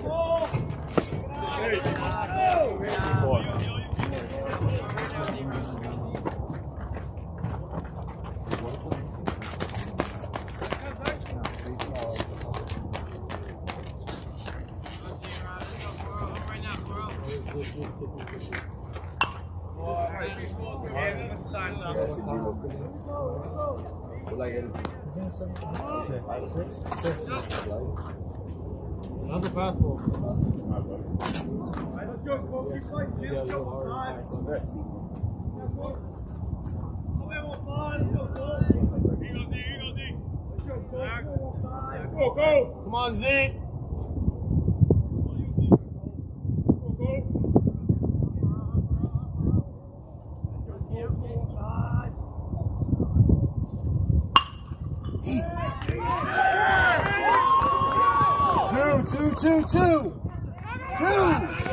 Speaker 5: Another fastball.
Speaker 9: Let's go, folks. Let's go. Go, go.
Speaker 12: Come on, Zeke.
Speaker 11: Two, two, two, two. Two.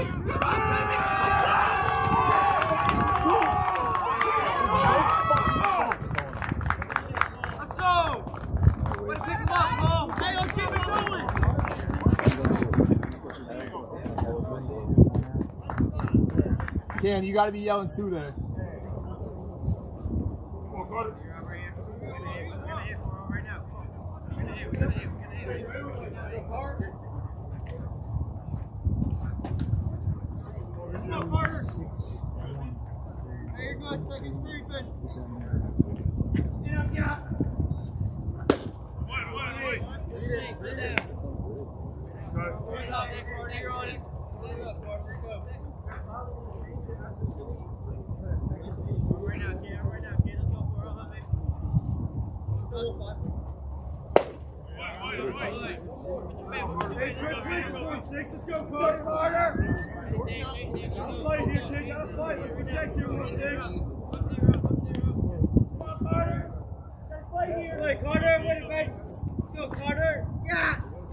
Speaker 9: Let's go. Let's pick him up, Paul. Hey, let's keep it going.
Speaker 12: Ken, you got to be yelling two there.
Speaker 9: Let's go, Carter, harder! Gotta fight here, kid, gotta fight. Let's protect you, one six. Come on, Carter! Gotta fight here! Play, Carter, wait a minute! Let's go, Carter! Yeah!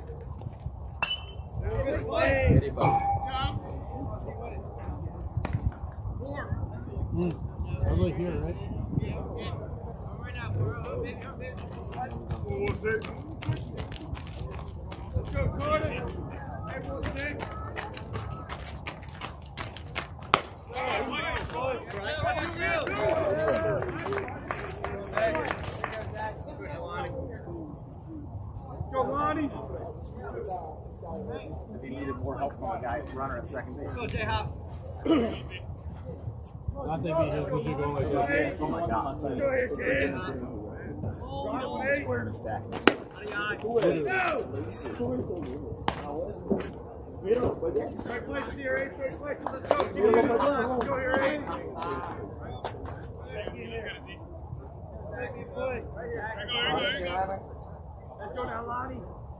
Speaker 9: Good play!
Speaker 5: Mm. I'm right here, right?
Speaker 9: One six. Let's go, Carter! Hey, one six. Go, Lonnie.
Speaker 11: If he needed more help from the guy runner at second base.
Speaker 9: Go, J-Hop.
Speaker 5: Last time he hit, would you go like this?
Speaker 11: Oh my God.
Speaker 9: Go here, kid.
Speaker 11: Square in his back.
Speaker 9: Third place here, eight, third place. Let's go. Keep it going. Let's go here, eight. Let's go now, Lonnie.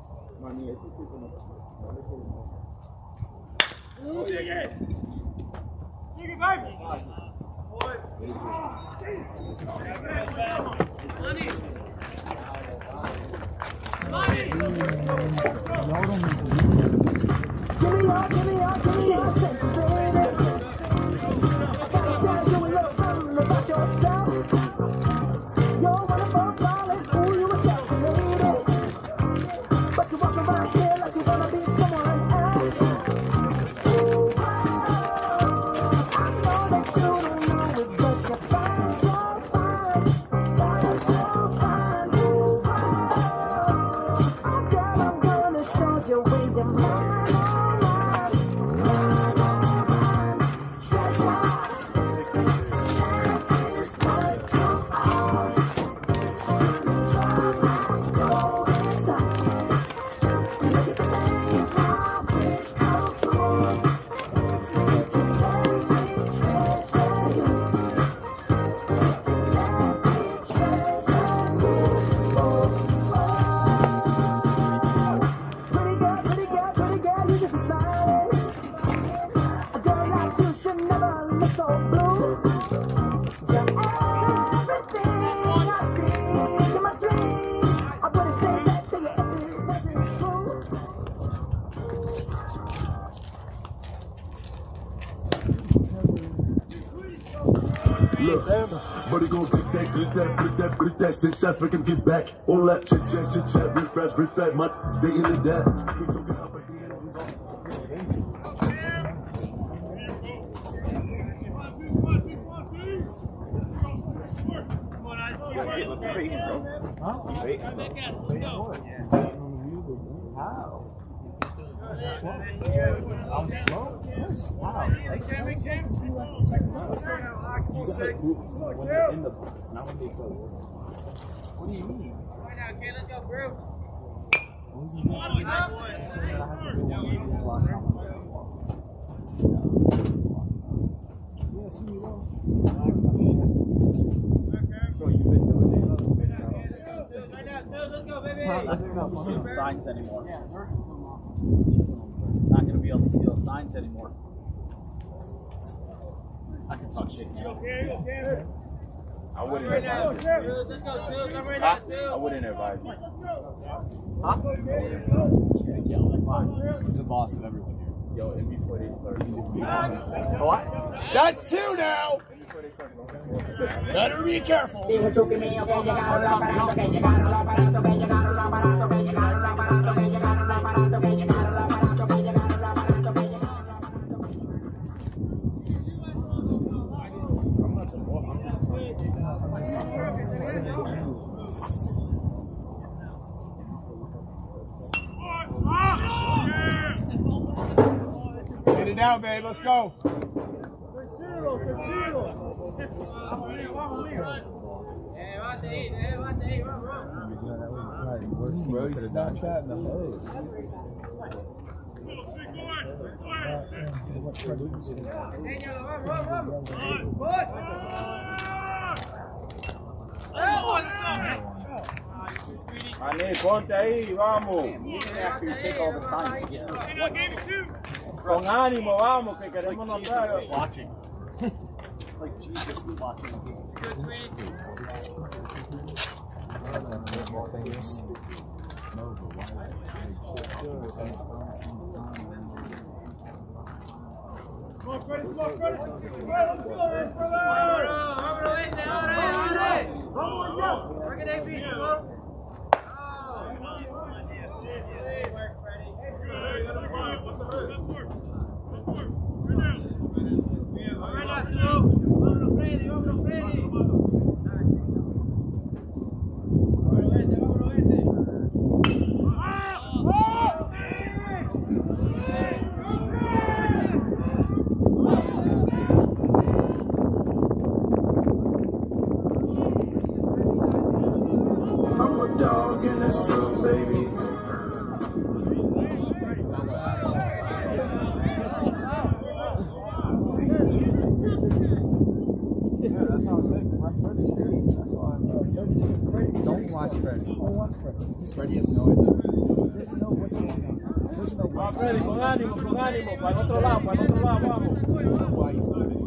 Speaker 9: Ooh, dig it. Dig it, baby. Lonnie. Lonnie.
Speaker 8: Give me all, give me all, give me all, sexy baby. I gotta tell you a little something about yourself. You're one of our flawless, ooh, you a sexy lady. But you walk around here like you wanna be someone else. Oh, I know that you don't know it, but you're fine, so fine, fine, so fine. Oh, girl, I'm gonna show you where you're mine. Everything I see in my dreams, I wouldn't say that to you
Speaker 1: Look, but he gon' get that, get that, get that, get that. Six shots, make him get back. All that chit chat, chit chat, refresh, refresh. My they into that. We took it up a hand.
Speaker 10: You're baiting, bro.
Speaker 11: Huh?
Speaker 10: You baiting, bro.
Speaker 11: How? I'm slow? Yes. Wow. Second time. You gotta do it when they're in the box, not when they start working. What do you mean?
Speaker 9: Right now, okay, let's go, bro.
Speaker 10: Bro, you've been doing it.
Speaker 13: Not going to be able to see those signs anymore. Not going to be able to see those signs anymore. I can talk shit now.
Speaker 10: I wouldn't advise this. I wouldn't advise you.
Speaker 11: Huh? He's the boss of everyone here.
Speaker 10: Yo, and before they start.
Speaker 12: What? That's two now! Better be careful. Get it down, babe. Let's go.
Speaker 11: Bro, he's Snapchatting the hoes.
Speaker 10: Ané, ponte ahí, vamos.
Speaker 13: After you take all the signs, you get
Speaker 10: Con ánimo, vamos, que queremos
Speaker 13: like
Speaker 10: notar.
Speaker 13: Jesus is watching. Like Jesus is watching.
Speaker 1: I'm a dog and it's true, baby.
Speaker 11: Yeah, that's how I say. My friend is here. That's why I'm Don't watch Freddy. Don't watch Freddy. Freddy has no idea. Doesn't know what's going on. Doesn't know
Speaker 10: Vamos, Freddy, con ánimo, con ánimo. Para el otro lado, para el otro lado, vamos.
Speaker 11: why he's sleeping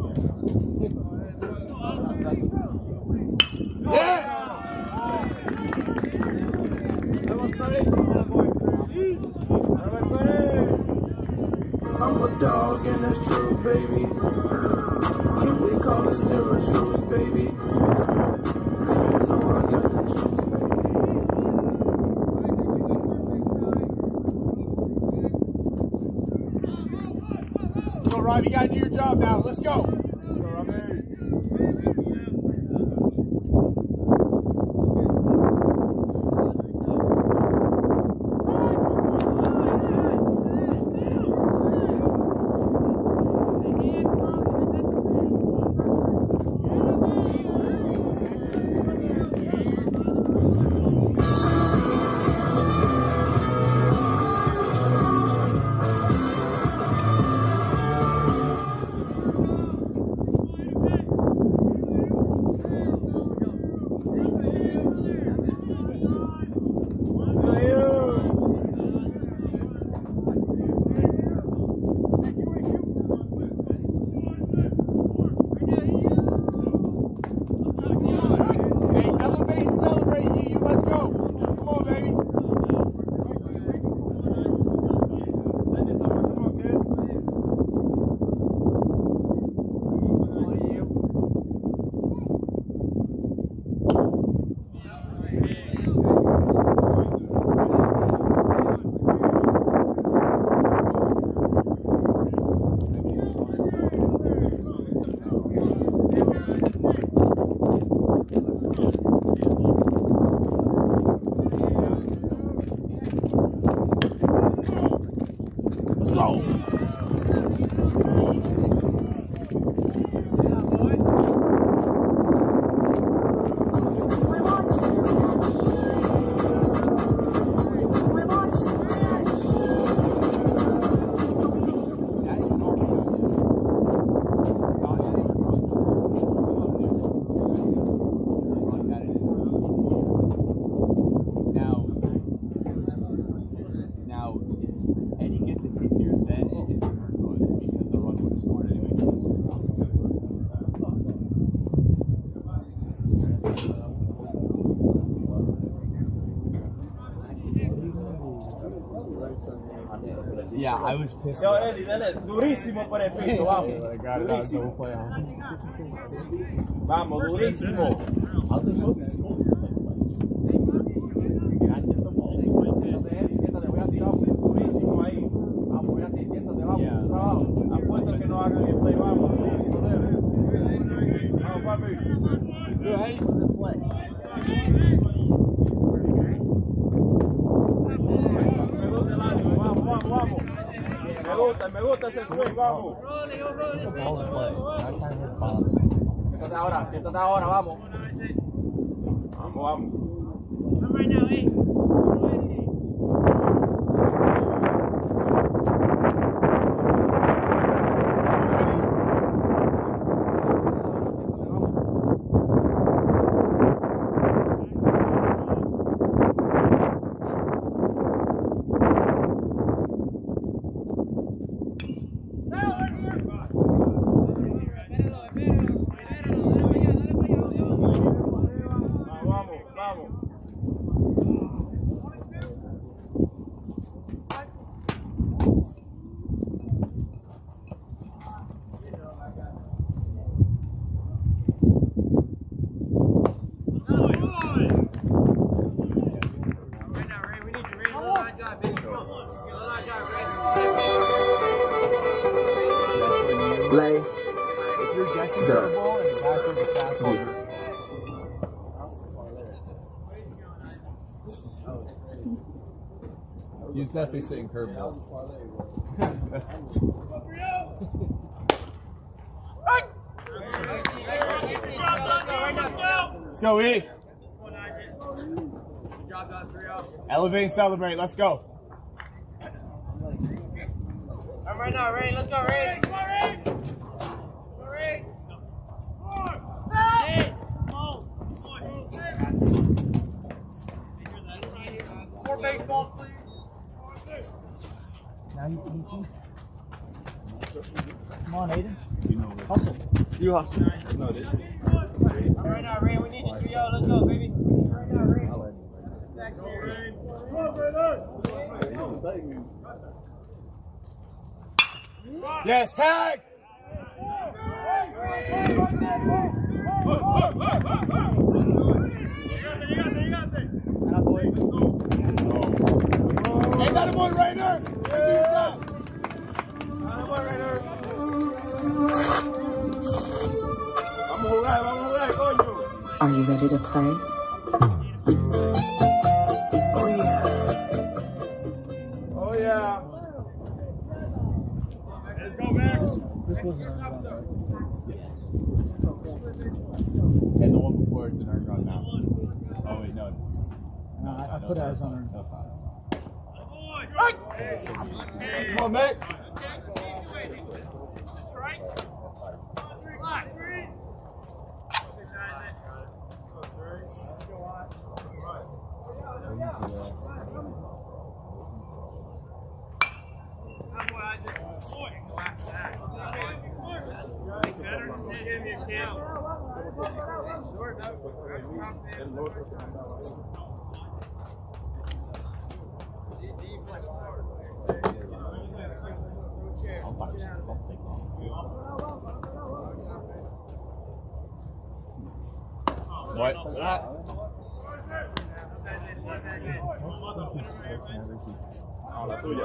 Speaker 12: Yeah!
Speaker 1: I'm a dog and it's true, baby. Can we call it zero truth, baby? You know I got the truth, baby.
Speaker 12: Let's go, Rob. You gotta do your job now. Let's go. I was pissed.
Speaker 10: Yo, Eddie, dale durísimo por el piso, vamos. Durísimo. Vamos, durísimo.
Speaker 11: I was supposed to school.
Speaker 10: Durísimo ahí. Apuesto que no hagan el play, vamos. Vamos, papi. Me gusta el ánimo, vamos, vamos, vamos. Me gusta, me gusta ese swing, vamos.
Speaker 12: Siéntate ahora, siéntate ahora, vamos.
Speaker 10: Vamos, vamos.
Speaker 3: Lay.
Speaker 12: If you're guessing the ball and the guy throws a fastball, he's definitely sitting curveball. Let's go, E. Elevate and celebrate. Let's go.
Speaker 9: I'm right now, Ray. Let's go, Ray. Come on, Ray. Go, Ray. More baseball, please.
Speaker 5: Now you can eat. Come on, Aiden. Hustle.
Speaker 10: You hustle. No, this is.
Speaker 9: Right now, Ray. We need you. Yo, let's go, baby. Right now, Ray. Back here, Ray. Come on, brother.
Speaker 12: Yes, tag! Ain't that a boy, Rainer? Yeah.
Speaker 10: Dale, boy, Rainer. Vamos a jugar, vamos a jugar, coño.
Speaker 14: Are you ready to play?
Speaker 10: Oh, yeah. Oh, yeah.
Speaker 5: This wasn't our ground, right?
Speaker 12: And the one before it's in our ground now. Oh, wait, no.
Speaker 5: No, I, I put it as on our.
Speaker 12: No, it's not. Come on, Max. What? That?
Speaker 10: Oh, la tuya.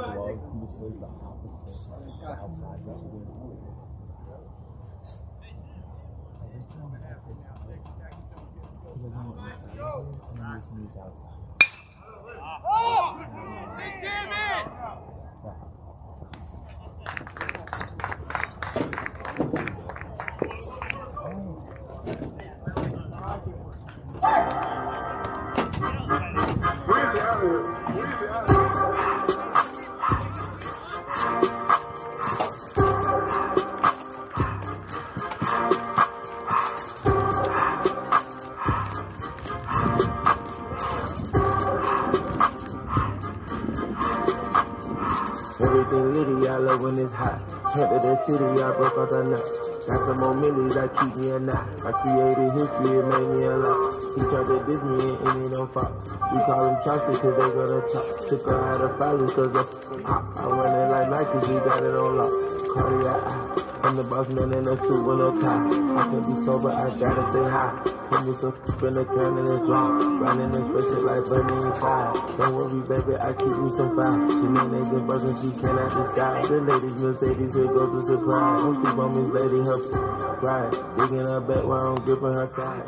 Speaker 9: Oh! Damn it!
Speaker 3: Everything litty, I love when it's hot. Tempted the city, I broke out the nut.
Speaker 15: Got some more millies that keep me a knot. I created history, it made me a lot. He tried to diss me and ended on Fox. We call him Chaucer cause they gonna chop. Took her out of Follies cause of hot. I run it like Nike, we got it on lock. Cardiac eye. I'm the boss man in a suit with no tie. I can't be sober, I gotta stay high. Put me some in the can and it's dry. Riding in special like Bunny and Clyde. Don't worry, baby, I keep me some fire. She need niggas and buzzing, she cannot decide. The ladies Mercedes, here goes the surprise. Don't sleep on this lady, her ride. Digging her back while I'm gripping her side.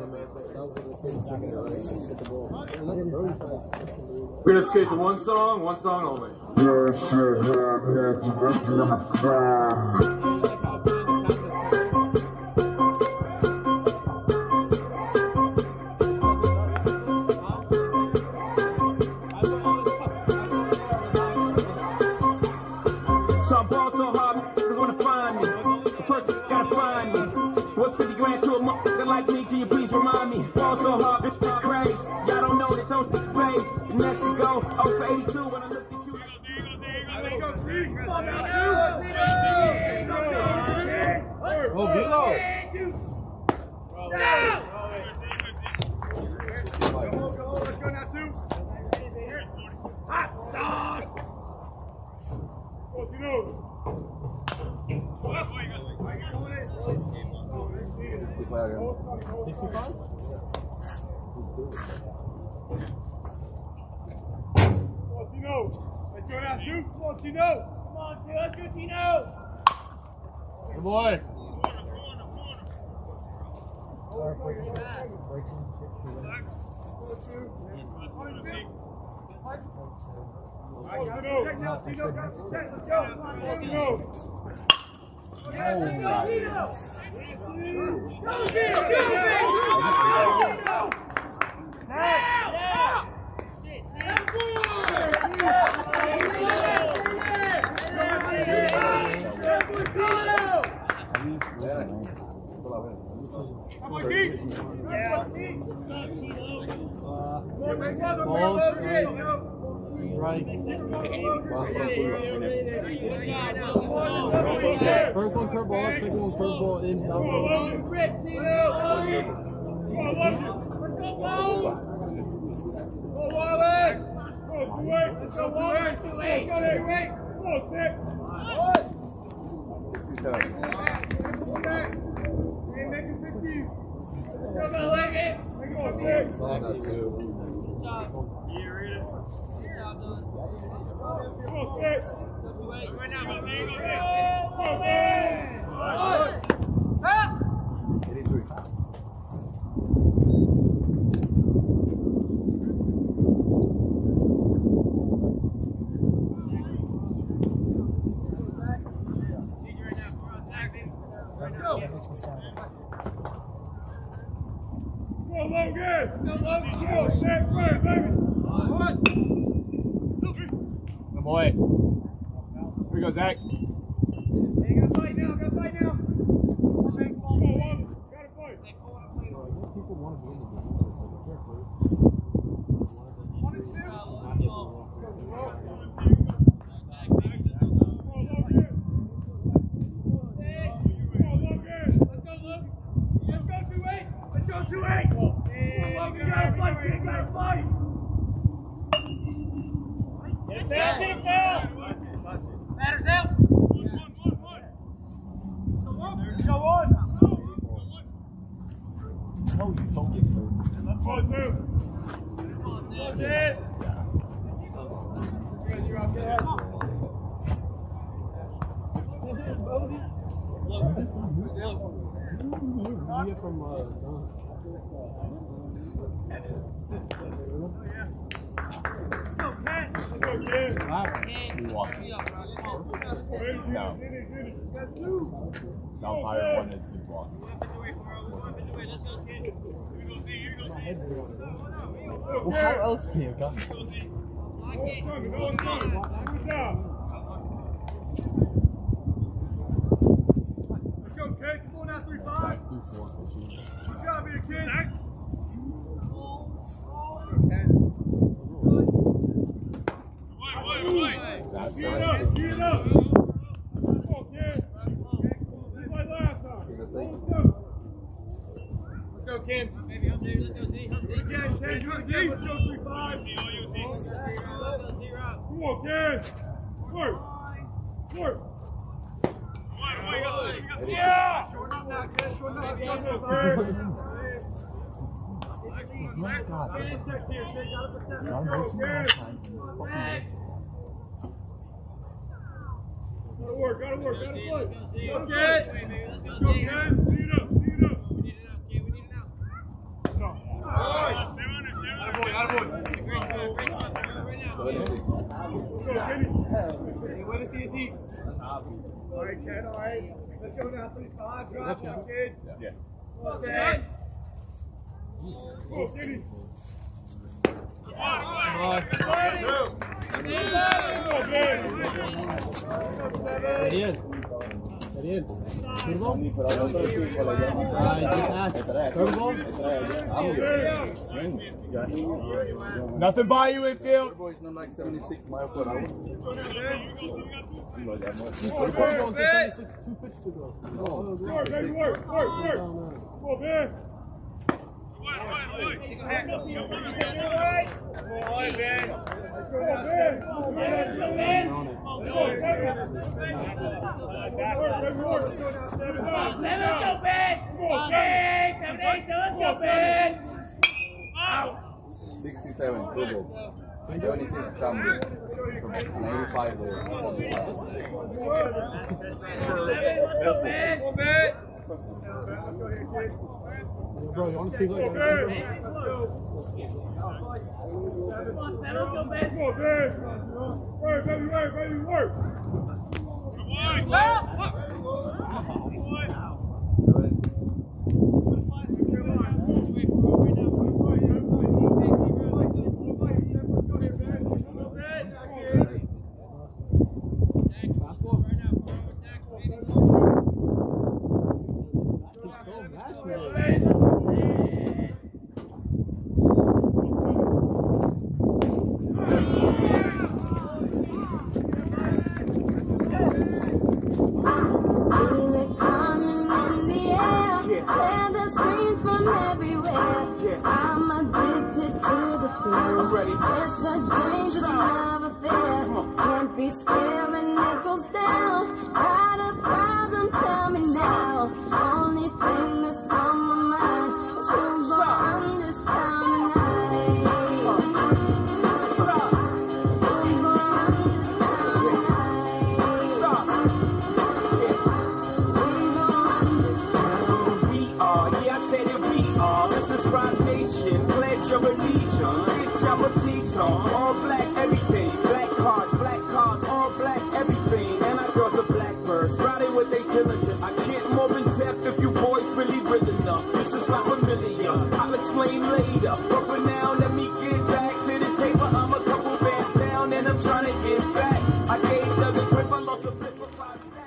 Speaker 16: We're gonna skate to one song, one song only.
Speaker 3: So I ball so hard, niggas wanna find me. But first, gotta find me. What's fifty grand to a motherfucker like me? Can you please remind me? Ball so hard, bitch, crazy. Y'all don't know that those raise. The next to go, oh for eighty-two when I look at you.
Speaker 12: Oh, Vilo!
Speaker 11: sixty-five?
Speaker 9: Tino! Let's go now, two! Come on, Tino! Come on, Tino! Let's go, Tino!
Speaker 12: Good boy!
Speaker 11: Right. First one curveball, second one curveball in.
Speaker 12: Good boy. Here we go, Zach. From uh, No. No, I wanted to walk.
Speaker 11: Well, how else can you go?
Speaker 9: That's nice. Let's go, Kim. Maybe I'll say, let's go, D. Let's go, D. Let's go, three, five. Come on, Kim. Work. Work. Yeah! Short up now, Kim. Short up.
Speaker 5: Oh my God. John makes me last time.
Speaker 9: Gotta work, gotta work, gotta play. Okay. Let's go, Ken. See it up, see it up. We need it out, Ken. We need it out. No. Attaboy, attaboy. Great job, great job. Right now. Let's go, Kenny. Hey, wait to see it deep. All right, Ken, all right. Let's go now, three, five. Drop now, kid. Yeah. Come on, Ken. Go, Kenny. Come on, come on.
Speaker 17: Ariel. Ariel. Turbo? Ah, just ask. Turbo?
Speaker 12: Nothing by you, infield.
Speaker 11: Turbo is not like seventy-six miles per hour.
Speaker 5: seventy-six, two pitches to go.
Speaker 9: Work, baby, work, work, work. Come on, man. Come on, man.
Speaker 11: sixty-seven, Turbo. seventy-six, Camry. ninety-five there.
Speaker 5: Bro, you want to see like
Speaker 9: Come on, man. Work, baby, work, baby, work. Come on, stop.
Speaker 8: It's a dangerous love affair. Can't be scared when it goes down. Got a problem, tell me now. Only thing that's on my mind is who's gonna run this town tonight. Who's gonna run this town tonight? We gonna run this town.
Speaker 3: We are, yeah, I said it, we are. This is Rock Nation, pledge your allegiance. Our teeth on, all black everything, black cards, black cars, all black everything, and our girls are blackbirds, riding with their diligence. I can't more in depth if you boys really real enough. This is not familiar, I'll explain later. But for now, let me get back to this paper. I'm a couple bands down and I'm trying to get back. I gave Doug a grip, I lost a flip for five stacks.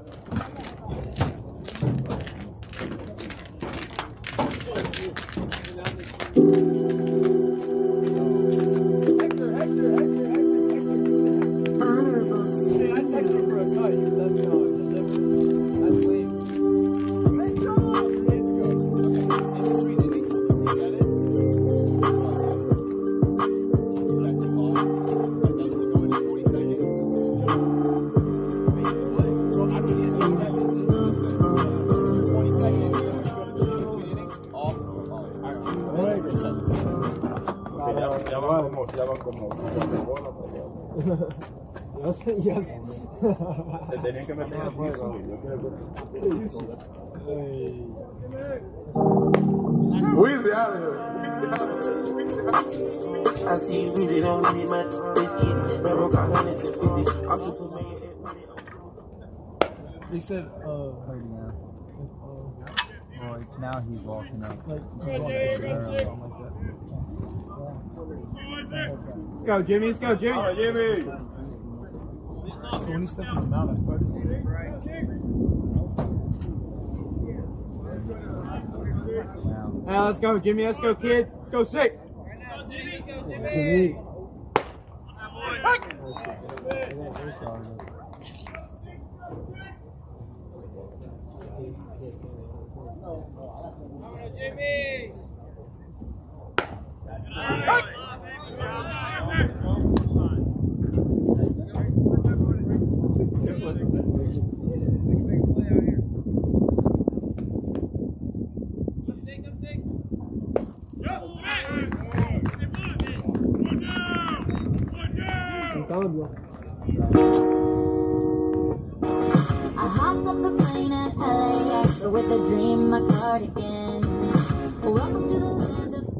Speaker 5: Yes, yes.
Speaker 11: Te tenían que meter en el piso.
Speaker 10: Weezy out of here.
Speaker 15: I see you really don't really much. This kid, this barrel got hundreds and fifties. I'm just put my
Speaker 5: They said, uh,
Speaker 18: right now. Well, it's now he's walking up.
Speaker 5: Like,
Speaker 18: he's walking up the barrel, something like that.
Speaker 12: Let's go, Jimmy. Let's go, Jimmy.
Speaker 10: Oh, Jimmy.
Speaker 5: So when he stepped in the mouth, I started.
Speaker 12: Wow. Now let's go, Jimmy. Let's go, kid. Let's go, sick.
Speaker 5: Jimmy.
Speaker 9: Jimmy!
Speaker 8: I hopped off the plane at L A X with a dream, my cardigan. Welcome to the land of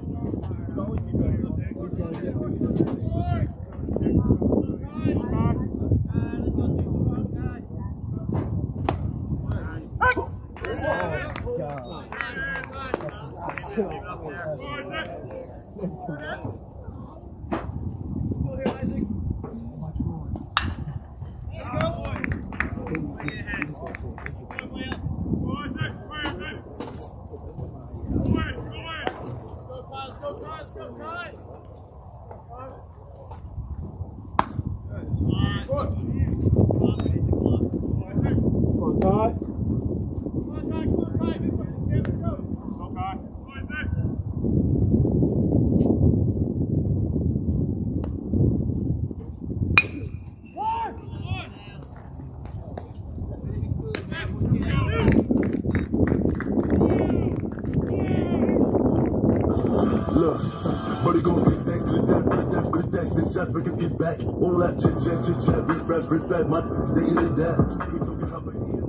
Speaker 1: Make him get back. All that chit chat, chit chat, refresh, refresh, my day in that. We took it up a hill.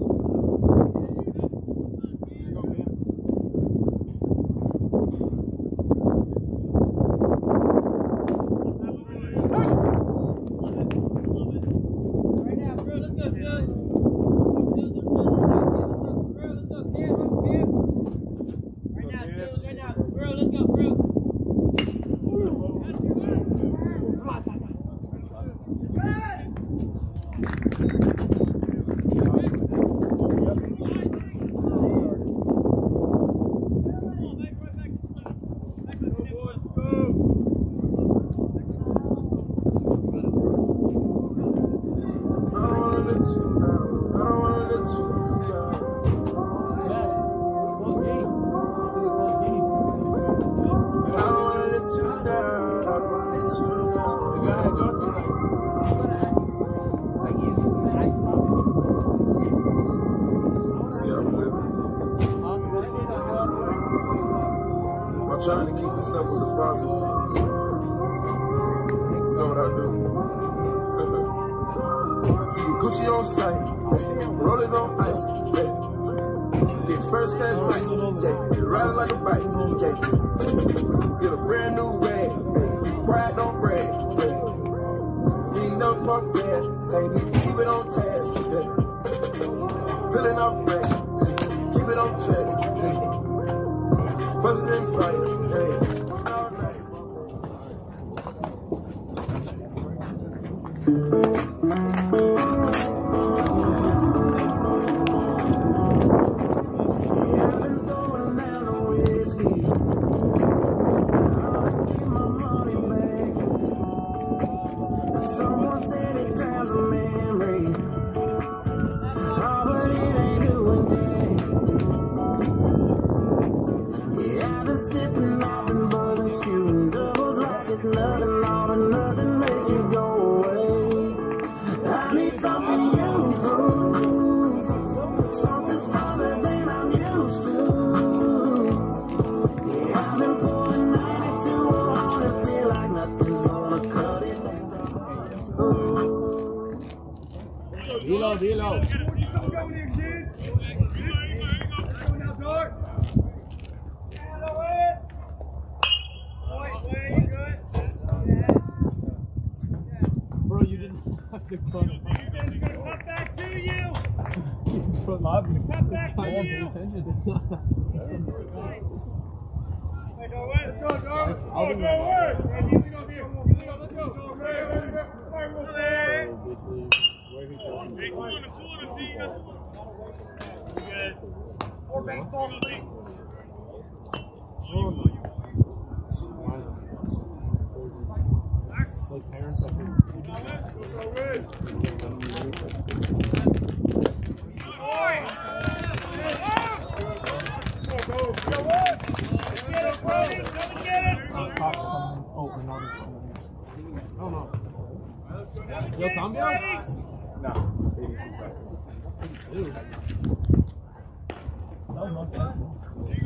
Speaker 2: Trying to keep it simple as possible. You know what I do? Get Gucci on sight, rollers on ice, yeah. Get first class flights, yeah. Riding like a bike, yeah. Get a brand new bag, yeah. Pride don't brag, yeah. Need no punk gas, baby. Keep it on task, yeah. Filling off racks, yeah. Keep it on track, yeah. Buzzing in flight, yeah. All night.
Speaker 17: Reload, reload. Bro, you didn't have to cut.
Speaker 9: Cut back to you.
Speaker 17: Bro, lobby.
Speaker 9: Cut back to
Speaker 17: Pay
Speaker 9: you.
Speaker 17: attention.
Speaker 9: Let's go, let's go, go.
Speaker 17: I'll
Speaker 9: Go,
Speaker 17: be
Speaker 9: go,
Speaker 17: right
Speaker 9: work. Let's go, let's go. Let's go.
Speaker 17: So basically, where he goes.
Speaker 9: Good. Or baseball movie.
Speaker 17: It's like parents that
Speaker 9: Go, go, good.
Speaker 5: Cox coming in. Oh, Ronaldo's coming in. I don't know. Yo, cambio?
Speaker 11: No. eighty-two.
Speaker 5: eighty-two. That was my fast one.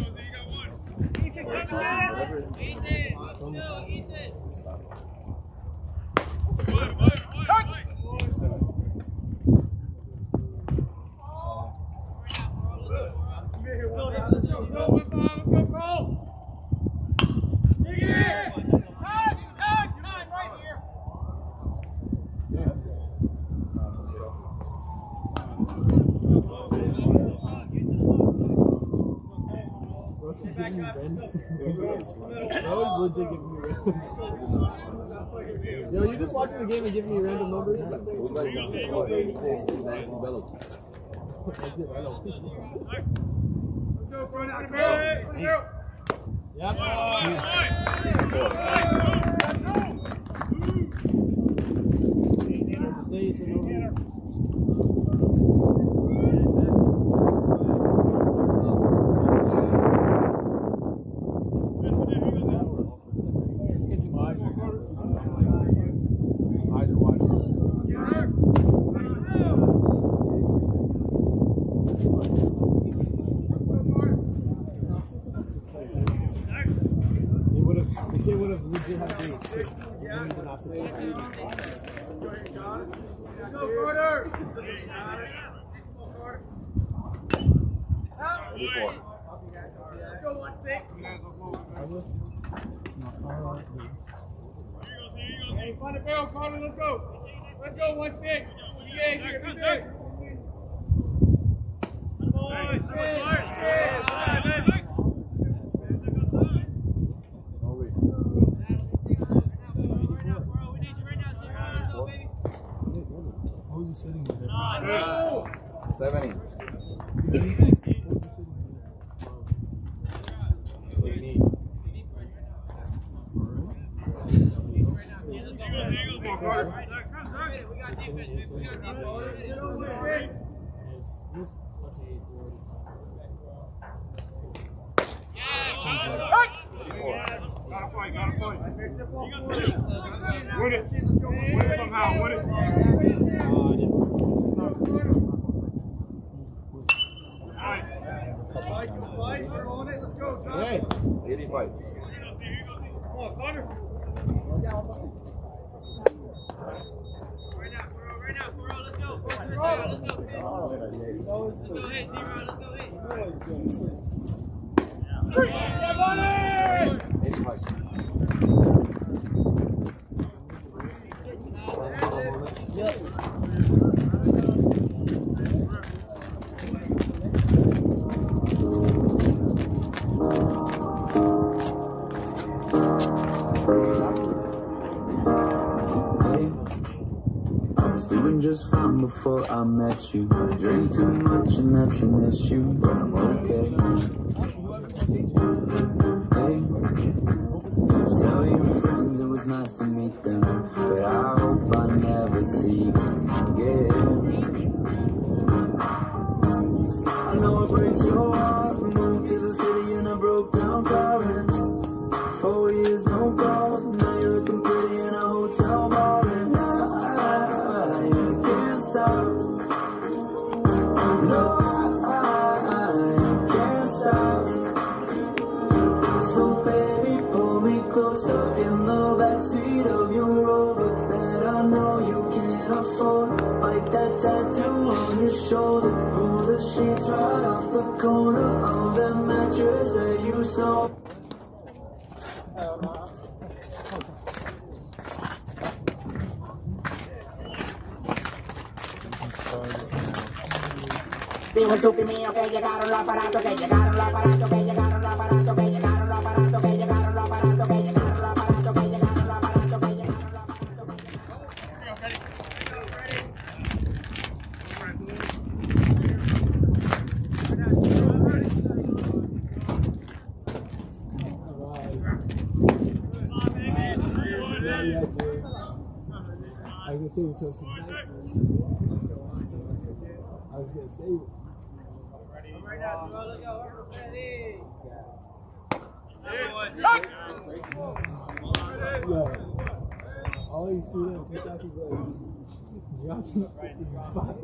Speaker 5: Yo, you just watching the game and giving me random numbers?
Speaker 11: Let's
Speaker 9: go, front out of bed. Let's go.
Speaker 5: Yep. Say it's an over.
Speaker 9: Hey, find a barrel, Carter, let's go. Let's go, one six. Yeah, here, be big.
Speaker 5: How is he sitting there?
Speaker 11: seventy.
Speaker 9: Gotta fight, gotta fight. Win it. Win it somehow, win it.
Speaker 11: Hey, eighty-five.
Speaker 9: Come on, Connor. Right now, Coro, right now, Coro, let's go. Let's go, let's go. Let's go, hit, D-Rod, let's go, hit.
Speaker 11: eighty-five.
Speaker 1: Just fine before I met you. I drink too much and that's an issue, but I'm okay. Hey, tell your friends it was nice to meet them, but I hope I never see them again. I know it breaks your heart. Moved to the city in a broke down car and four years no calls. Now you're looking pretty in a hotel bar and no, I, I, can't stop. So baby, pull me closer in the backseat of your Rover that I know you can't afford. Bite that tattoo on your shoulder. Pull the sheets right off the corner of that mattress that you stole.
Speaker 19: Dijo el chupi mío que llegaron los aparatos, que llegaron los aparatos, que llegaron los aparatos, que llegaron los aparatos, que llegaron los aparatos, que llegaron los aparatos, que llegaron los aparatos, que llegaron los
Speaker 5: I was gonna say we chose some. I was gonna say.
Speaker 9: Right now, let's go. Ready.
Speaker 5: Yeah. All you see them pick out is like dropping five.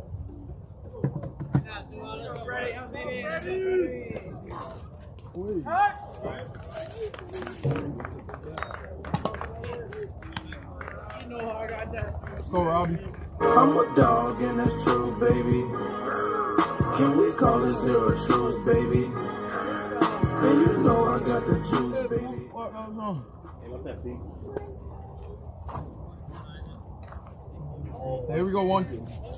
Speaker 12: Let's go, Robbie.
Speaker 1: I'm a dog and that's true, baby. Can we call this here a truce, baby? And you know I got the juice, baby.
Speaker 12: Hey, here we go, one.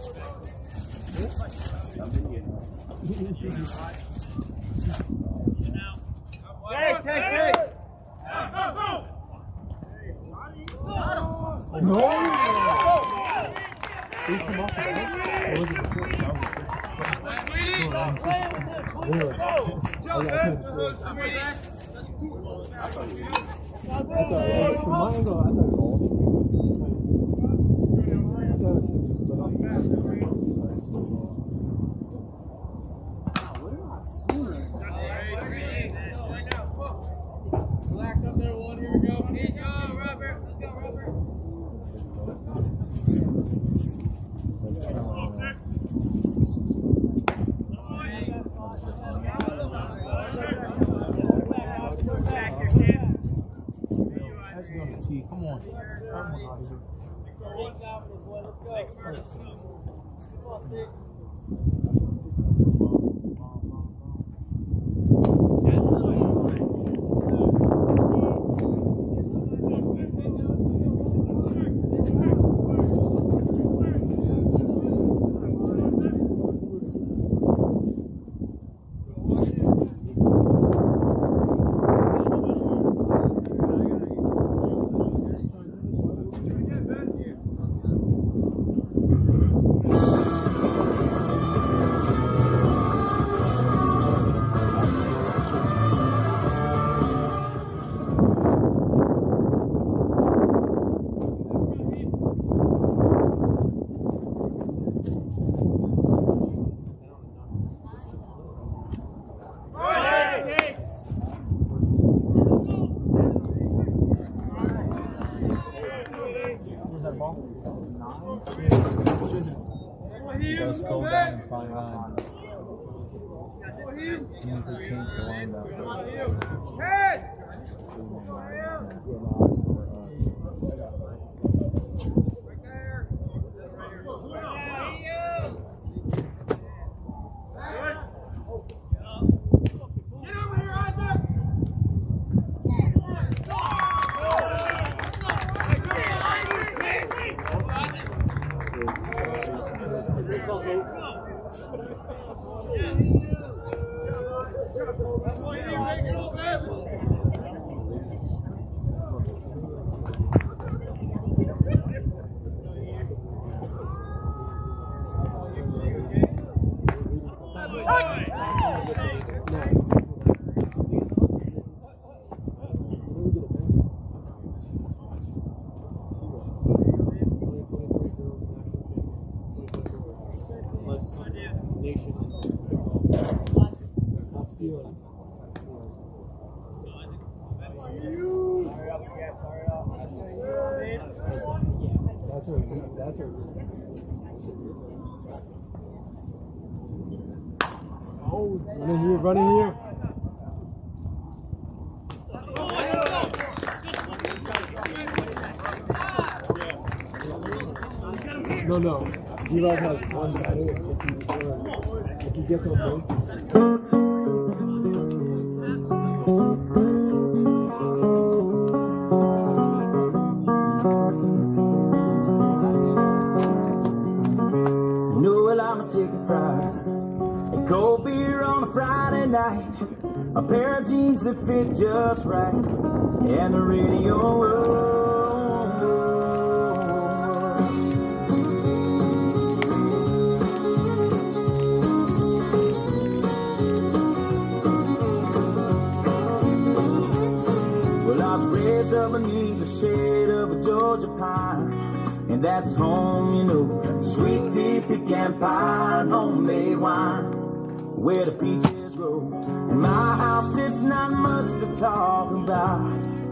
Speaker 9: Take, take, take.
Speaker 5: No! He come off the floor. Or was it the floor? Really? I couldn't see it. I thought, like, from my angle, I thought goal. I thought it was just split off. What am I seeing?
Speaker 9: Relax up there, one. Here we go. Here you go, Robert. Let's go, Robert.
Speaker 12: That's going to T. Come on. Come on,
Speaker 18: Let's go down and find line. You need to change the line down.
Speaker 5: That's her. That's her. Oh, running here, running here. No, no. D-Rock has one side if you, uh, if you get to a base.
Speaker 1: Chicken fried and cold beer on a Friday night, a pair of jeans that fit just right, and the radio. Oh, oh, oh. Well, I was raised up beneath the shade of a Georgia pine, and that's home, you know. Sweet tea, pecan pie, and homemade wine. where the peaches grow. In my house it's not much to talk about,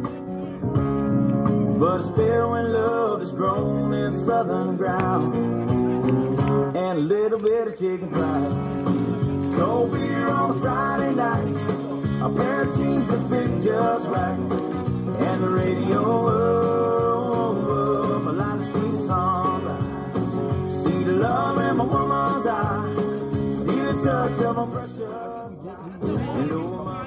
Speaker 1: but it's fair when love is grown in southern ground. And a little bit of chicken fried, cold beer on a Friday night, a pair of jeans that fit just right, and the radio, oh, oh, a line of sweet sunrise. See the love in my woman's eyes, feel the touch of my precious and over my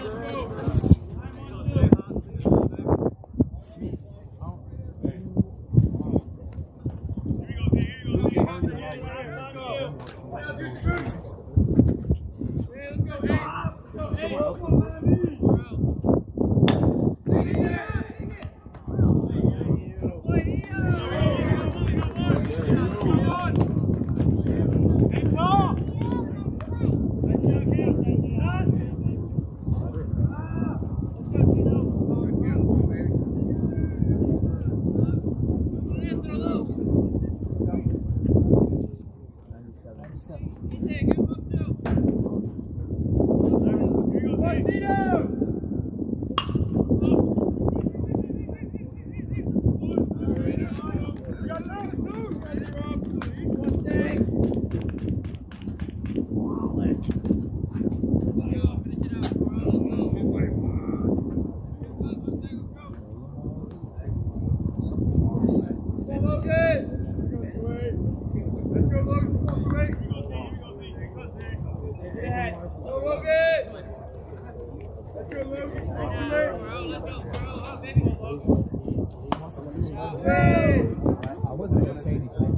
Speaker 18: I wasn't going to say anything.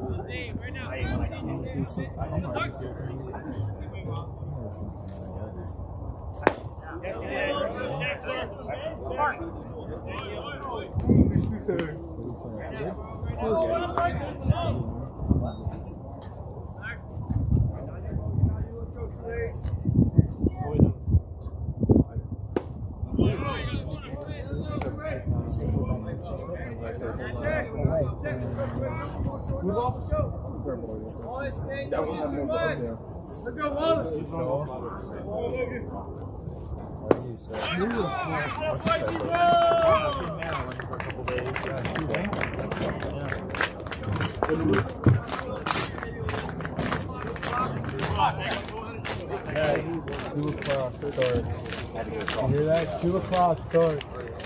Speaker 18: Two o'clock start. You hear that? Two o'clock start.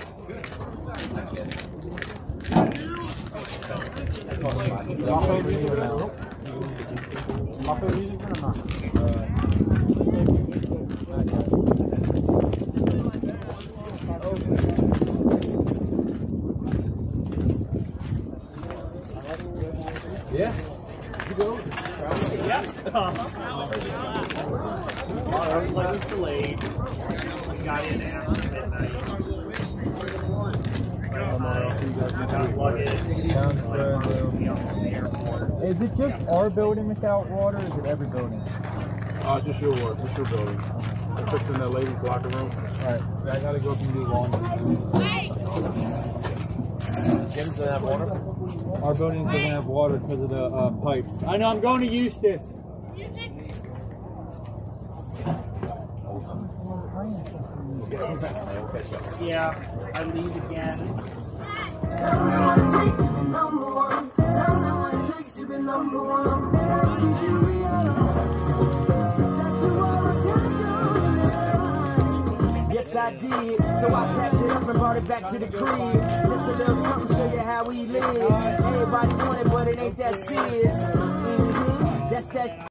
Speaker 18: Yeah. You go. Yeah.
Speaker 9: Our flight was delayed. We got in after midnight.
Speaker 18: Is it just our building without water, or is it every building?
Speaker 12: Uh, just your work. Just your building. I'm fixing that ladies' locker room.
Speaker 18: Alright, yeah, I gotta go up and do laundry.
Speaker 9: Jim's doesn't have water?
Speaker 18: Our building doesn't have water because of the uh, pipes. I know, I'm going to Eustis.
Speaker 9: Yeah, I leave again.
Speaker 3: Yes, I did. So I packed it up and brought it back to the crib. Just a little something, show you how we live. Everybody want it, but it ain't that serious. Mm-hmm. That's that.